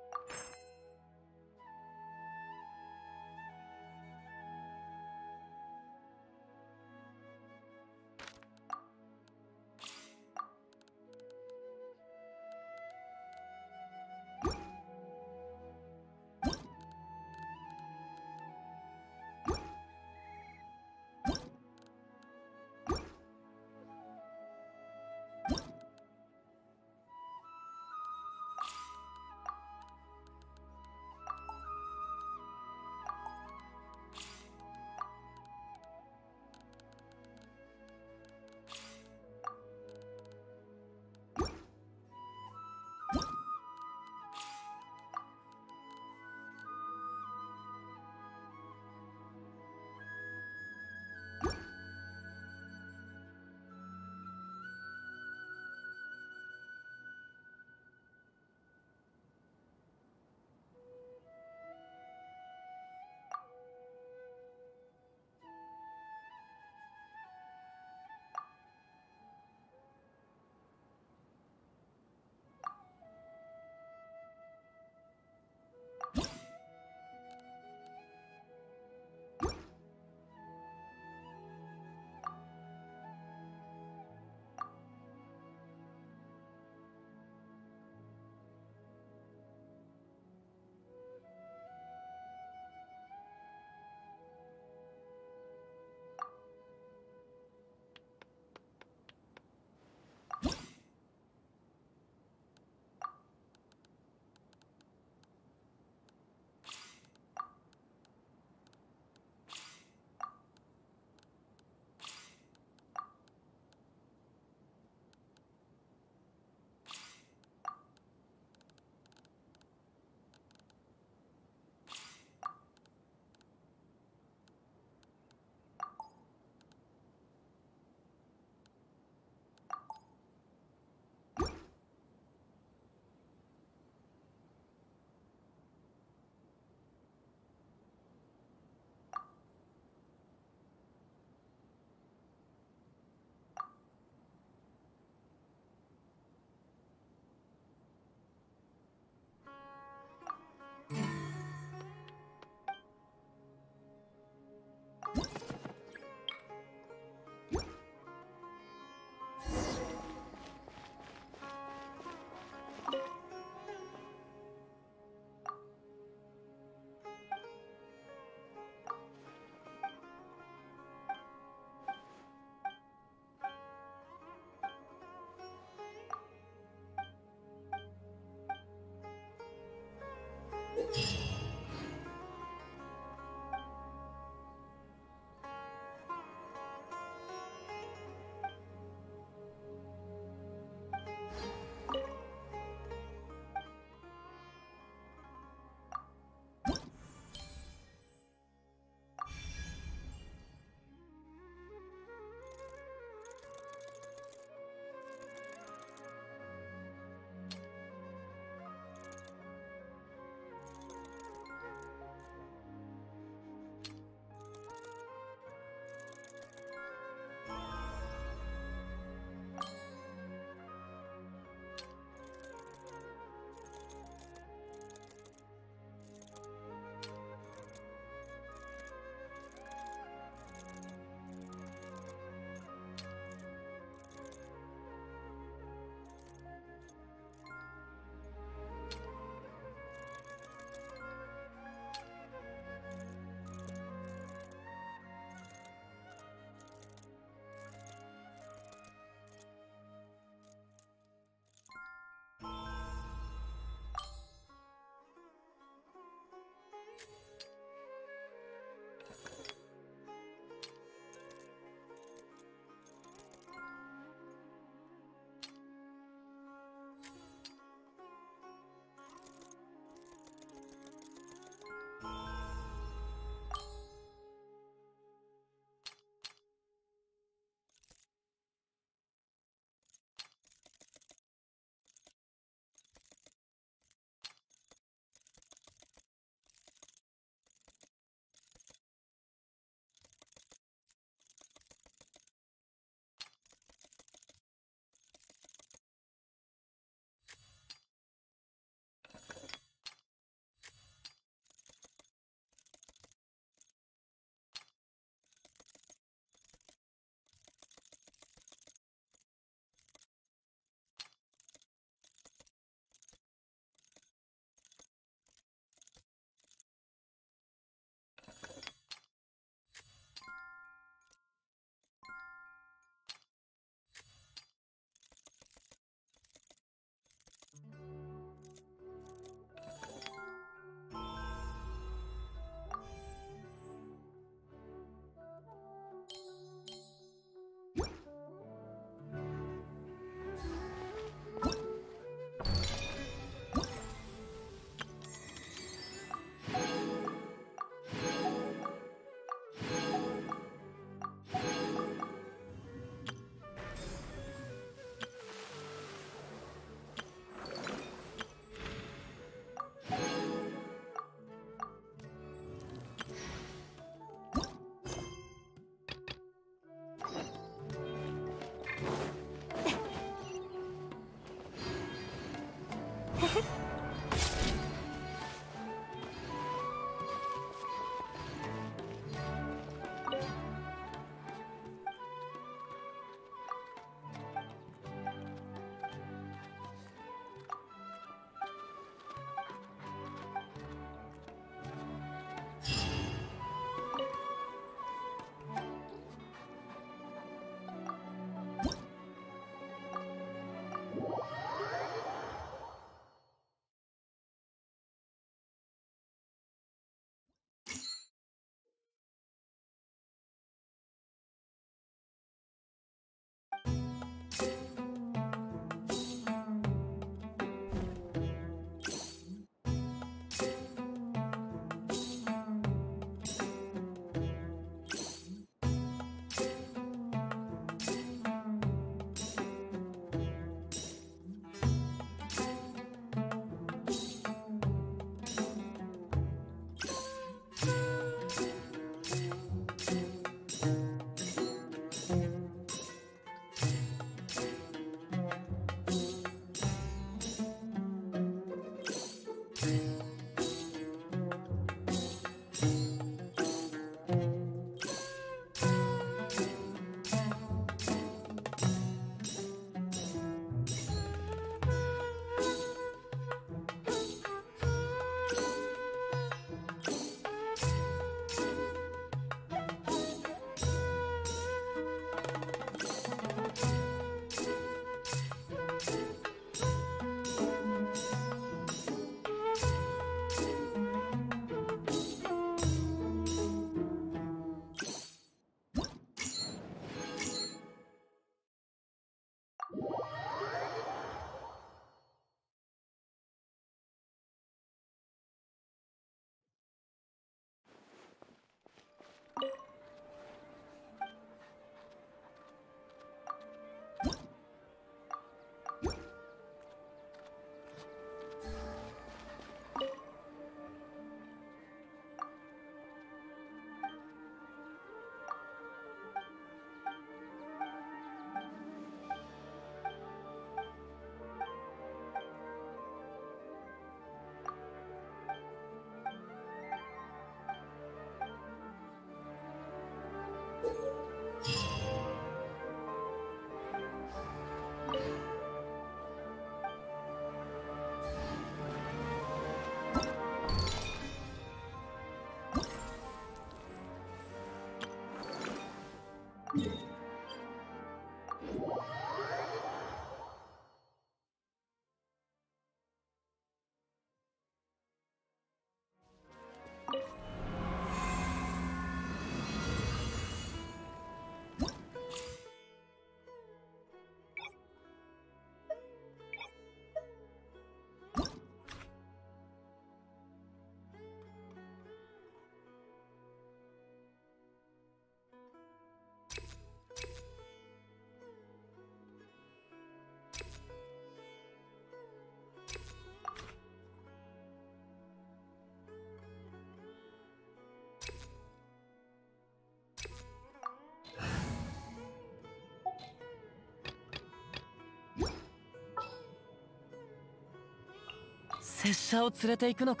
拙者を連れて行くのか？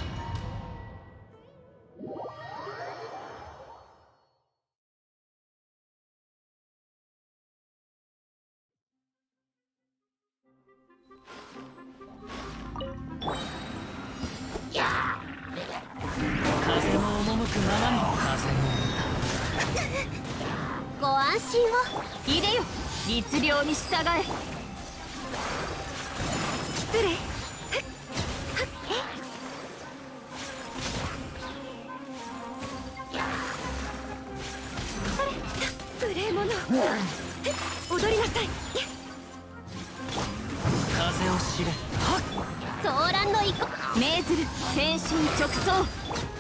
風の赴くままに風のご安心を。いでよ、律令に従え。失礼。無礼者。踊りなさい。 風を知れ。 騒乱の意向。命ずる天心直送。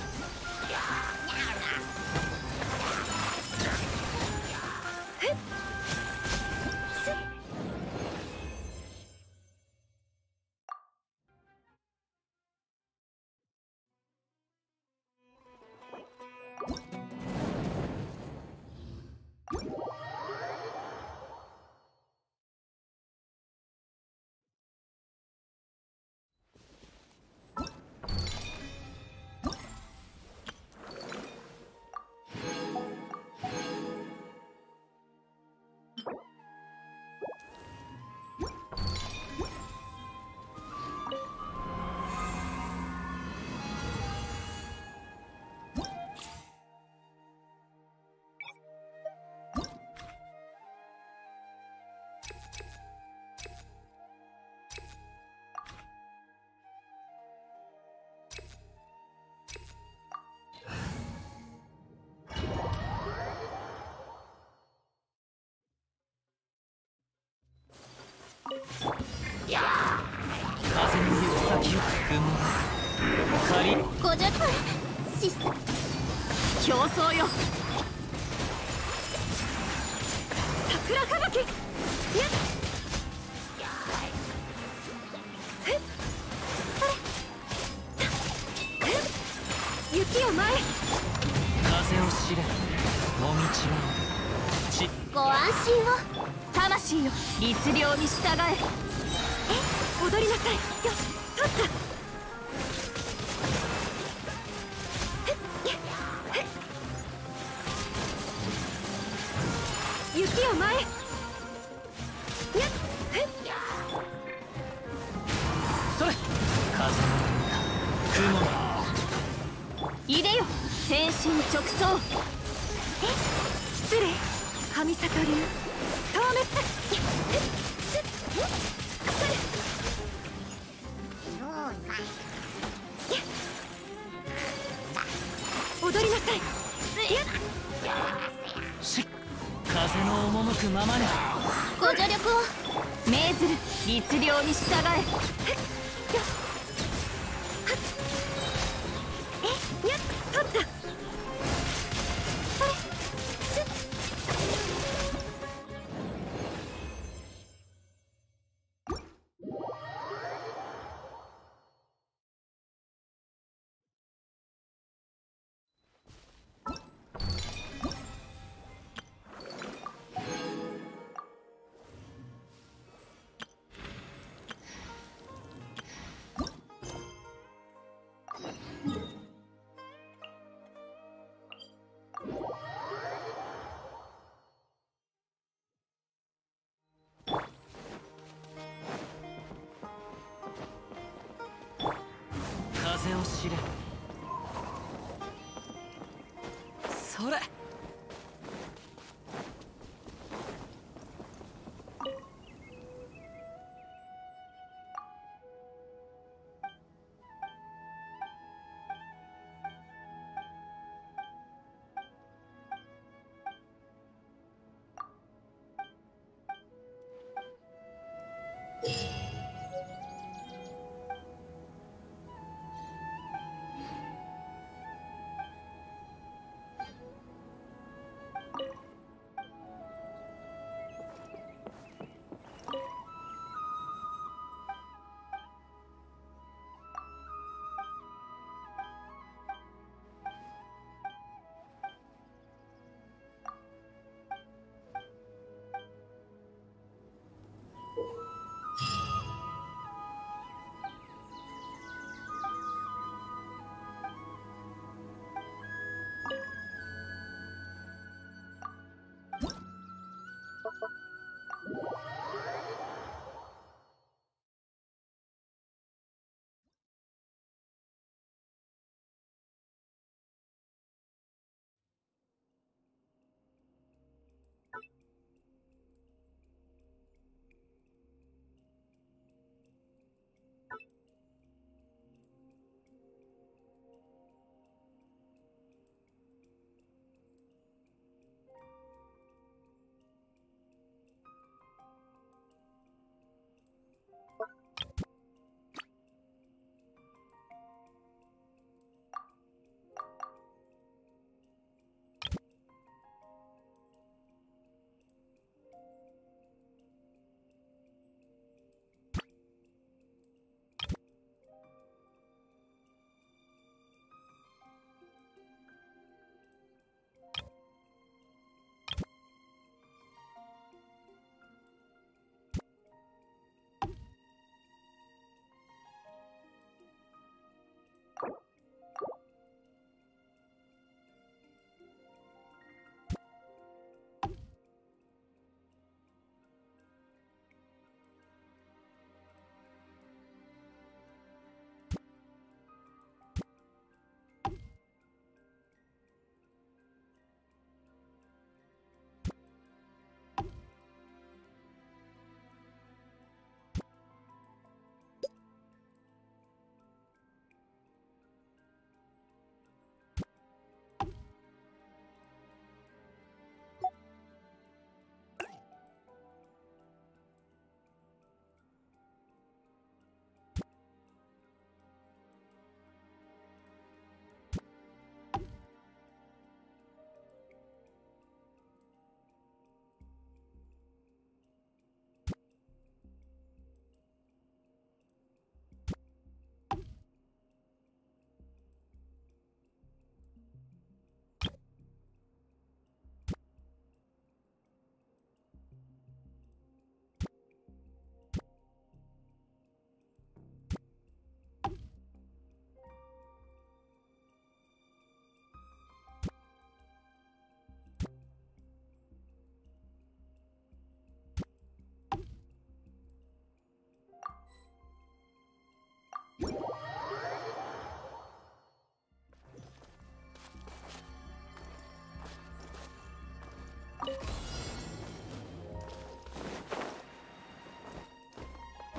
風の行く先を雲仮ごじゅっぷん失速競争よ。桜吹雪。やっえっそれ雪を前。 風を知れもみちはちご安心を。魂よ、律令に従え。え、踊りなさい。よ、立った。雪を前。やっそれ風の雲いでよ、天心直送。え、失礼。神里流消滅。すっ踊りなさい。 し風の赴くままにご助力を。命ずる律令に従え。え、やっ取った。それすっ風を知れ。それ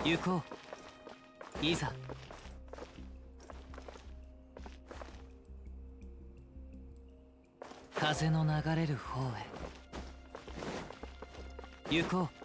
行こう。いざ。風の流れる方へ行こう。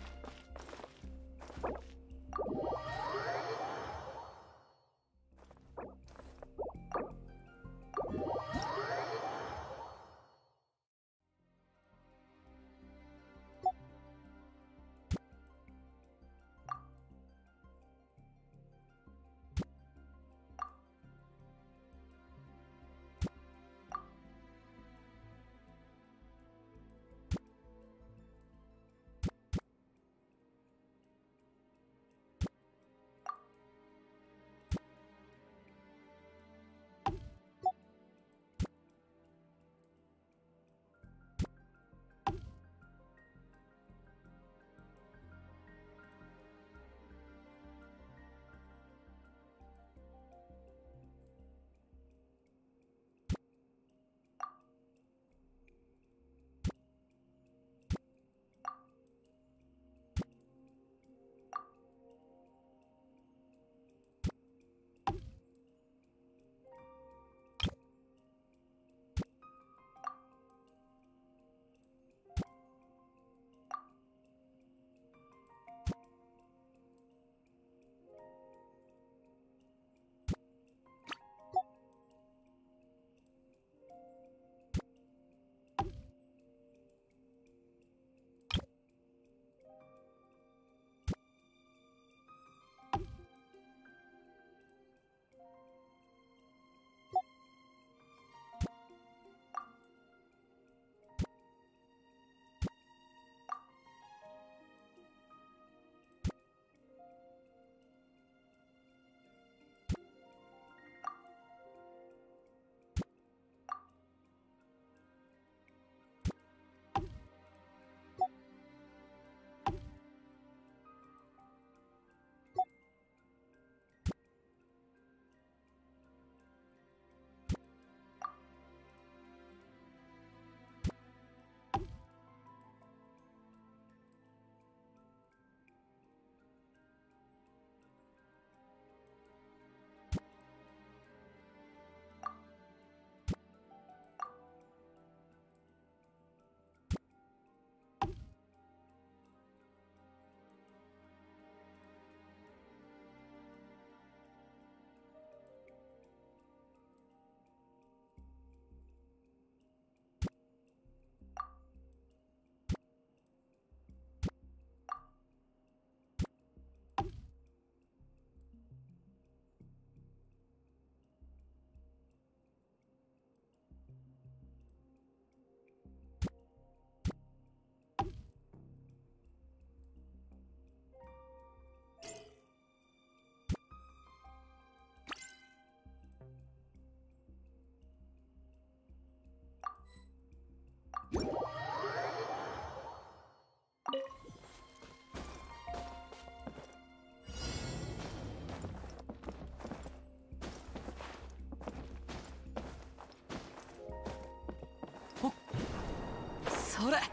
それ。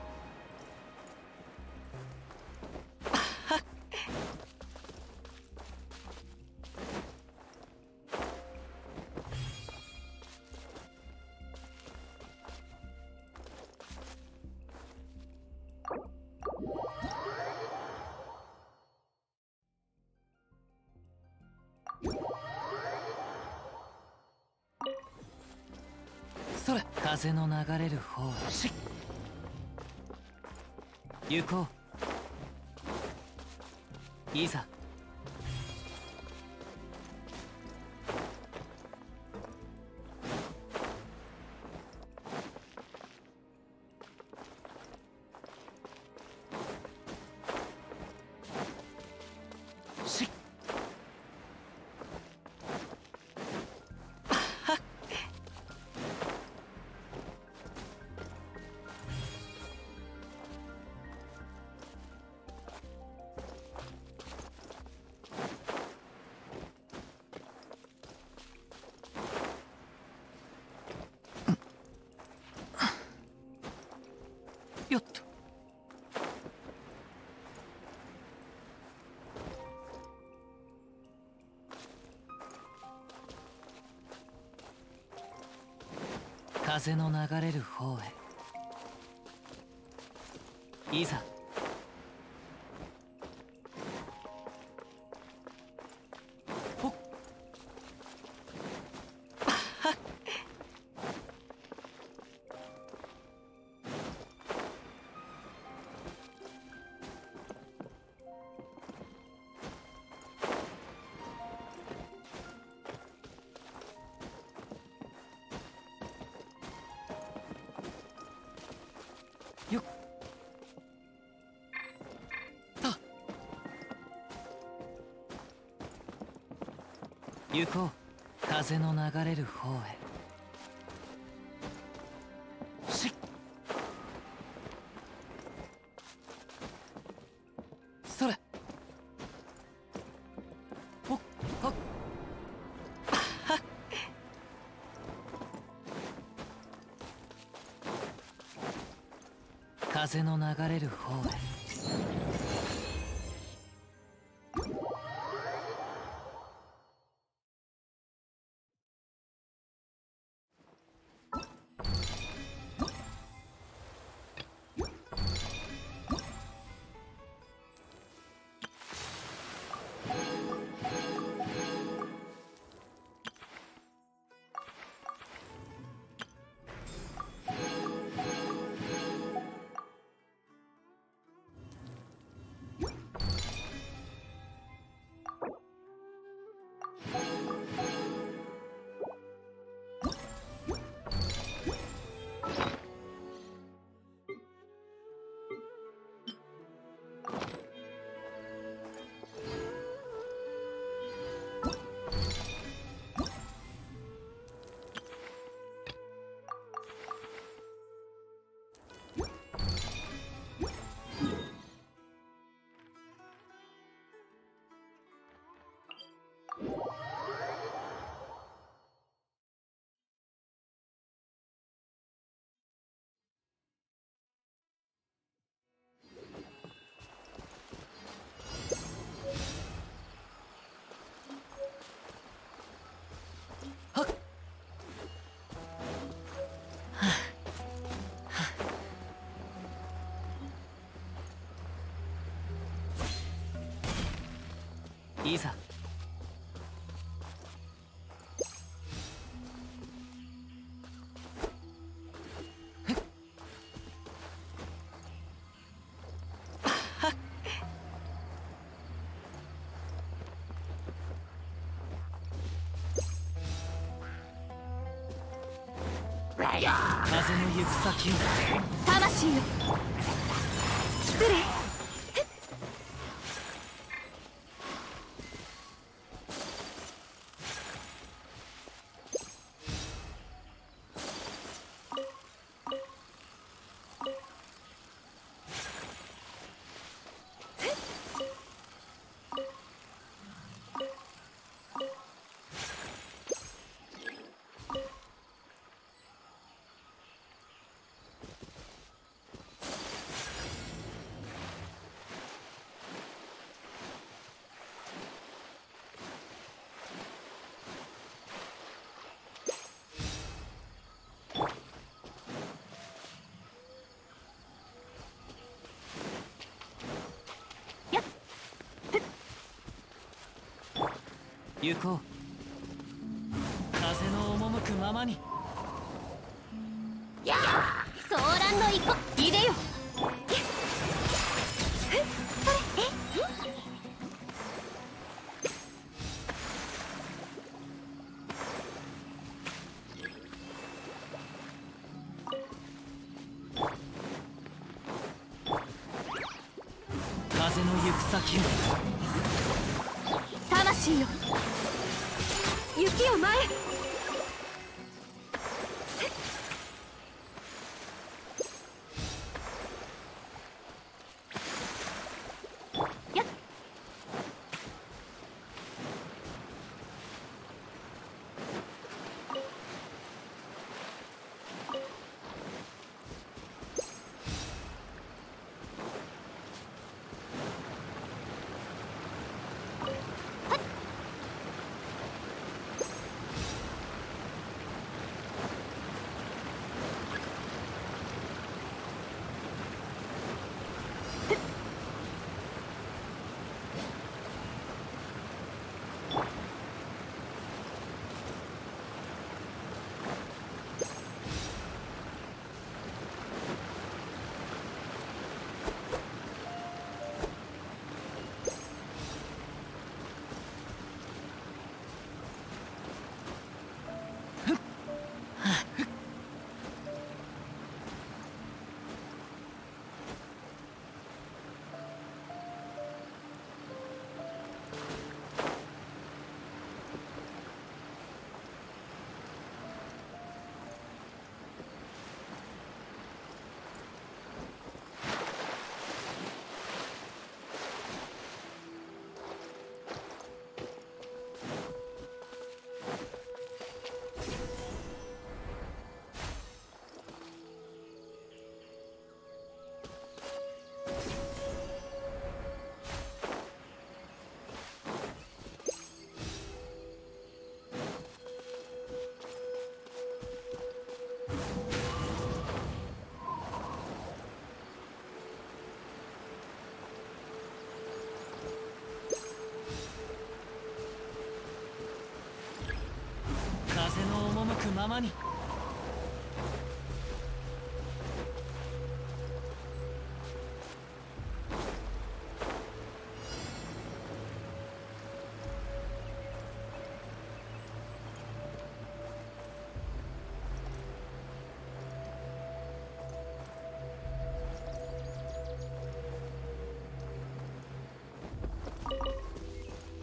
それ。風の流れる方へ行こう。いざ。しっ。よっと。 風の流れる方へ。いざ。行こう、風の流れる方へ。しっそれほっほっはっ風の流れる方へ。いざ。風の行く先を。 魂よ、失礼。 行こう、風の赴くままに。 やあ、ソーランの行こう、いでよ。それ、え風の行く先を。 魂よ、雪を前へ。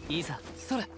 いざそれ。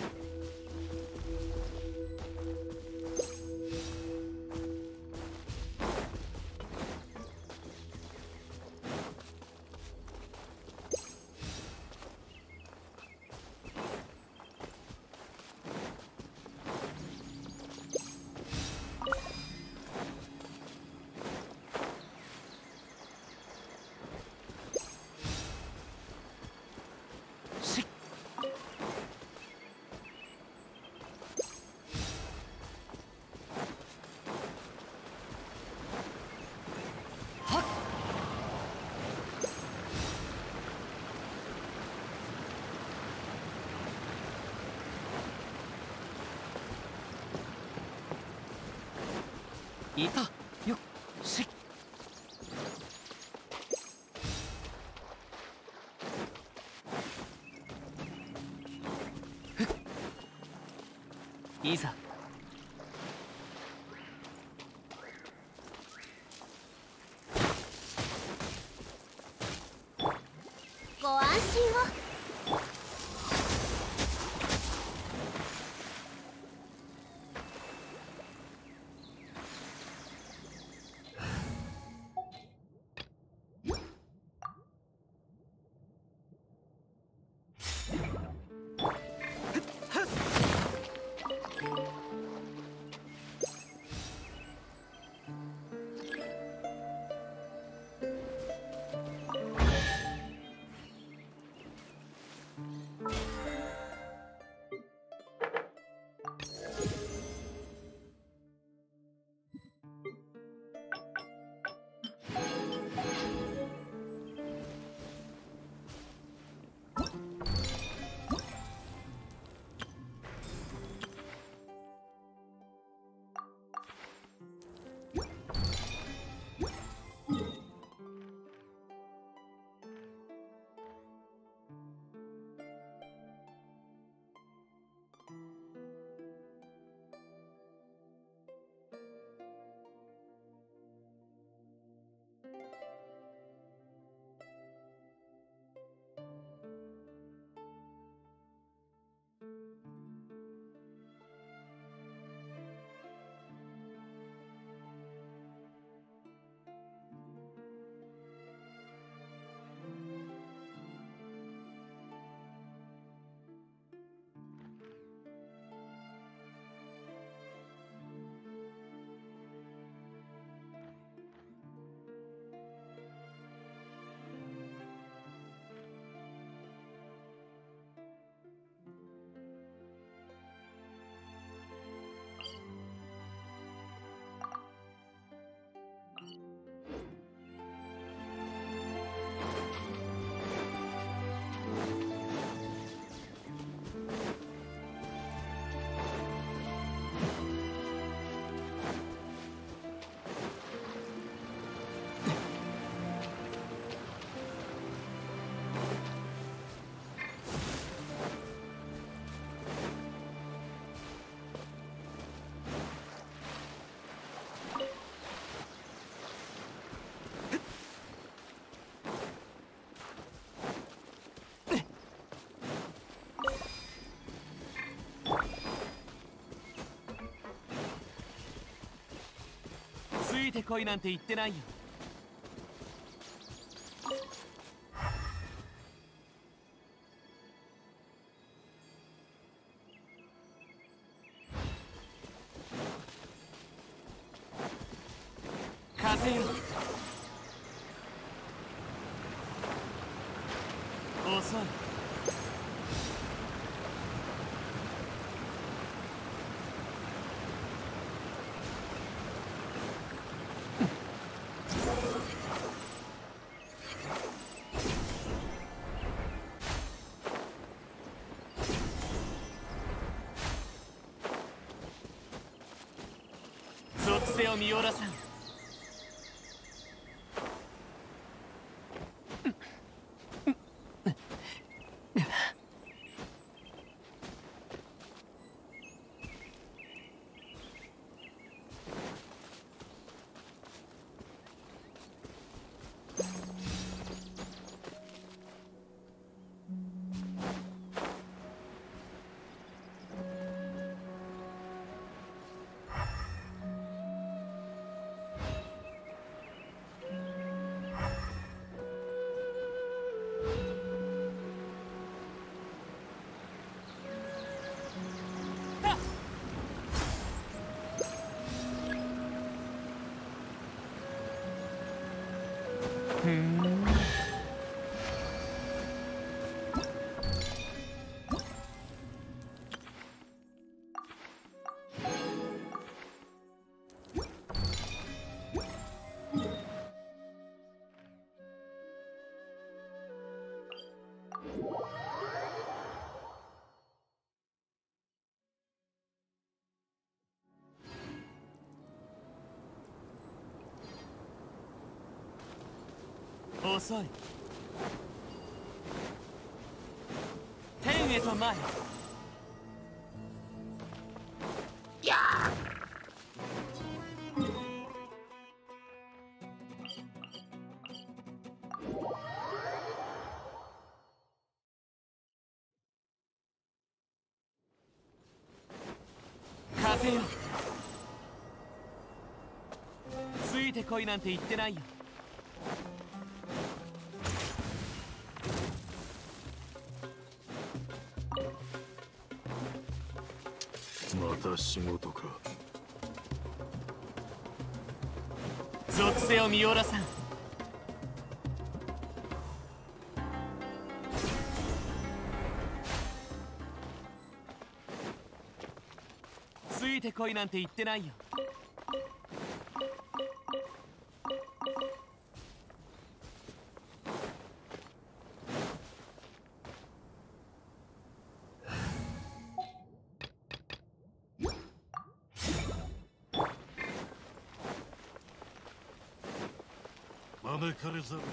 いたよし。 いざ。 ご安心を。 ついてこいなんて言ってないよ。風よ遅い。属性を見下ろさん。 ふん。遅い。天へと前。やあ。風よ。ついてこいなんて言ってないよ。 また仕事か。 属性を見おらさん。ついてこいなんて言ってないよ。 招かれざる。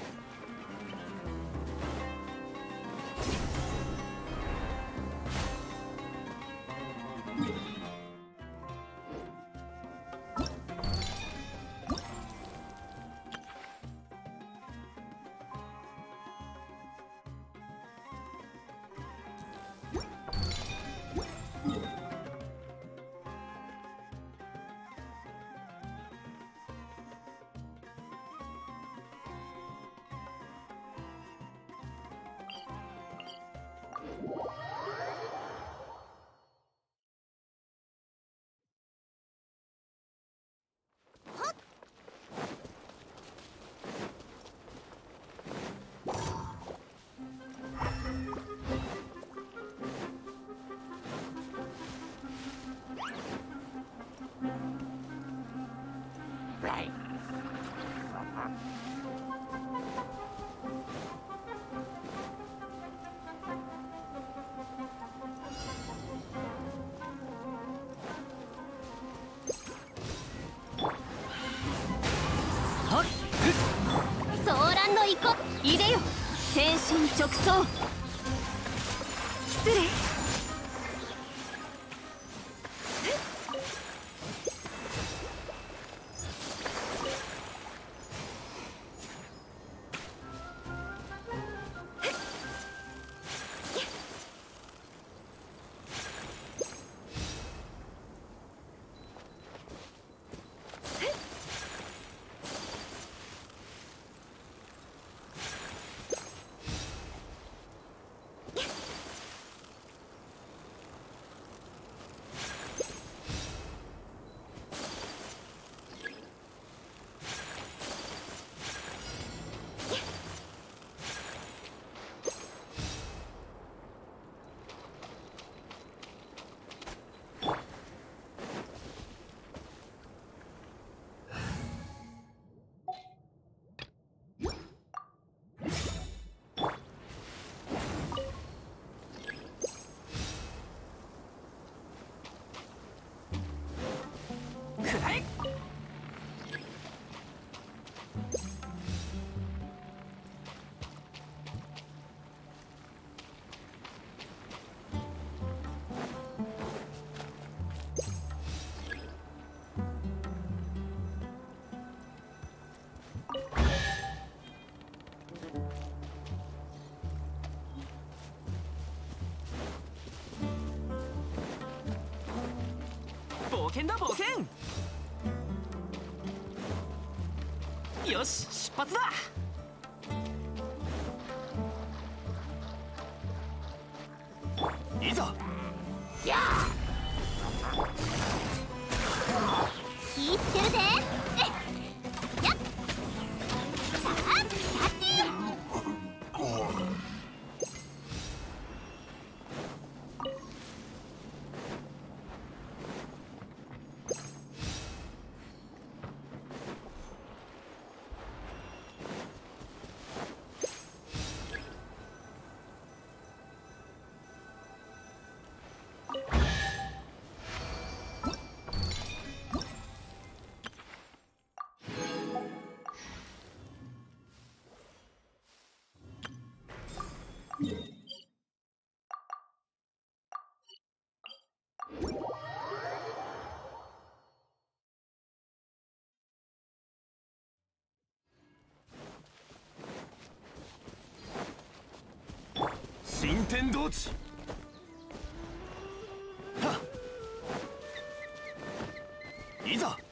ソーランの行こいでよ。天心直送。失礼。 冒険だ冒険。よし出発だ。いざ。 やあ。気いってるぜ。えっ。やっ。さあ。 天同地。はっ、いざ。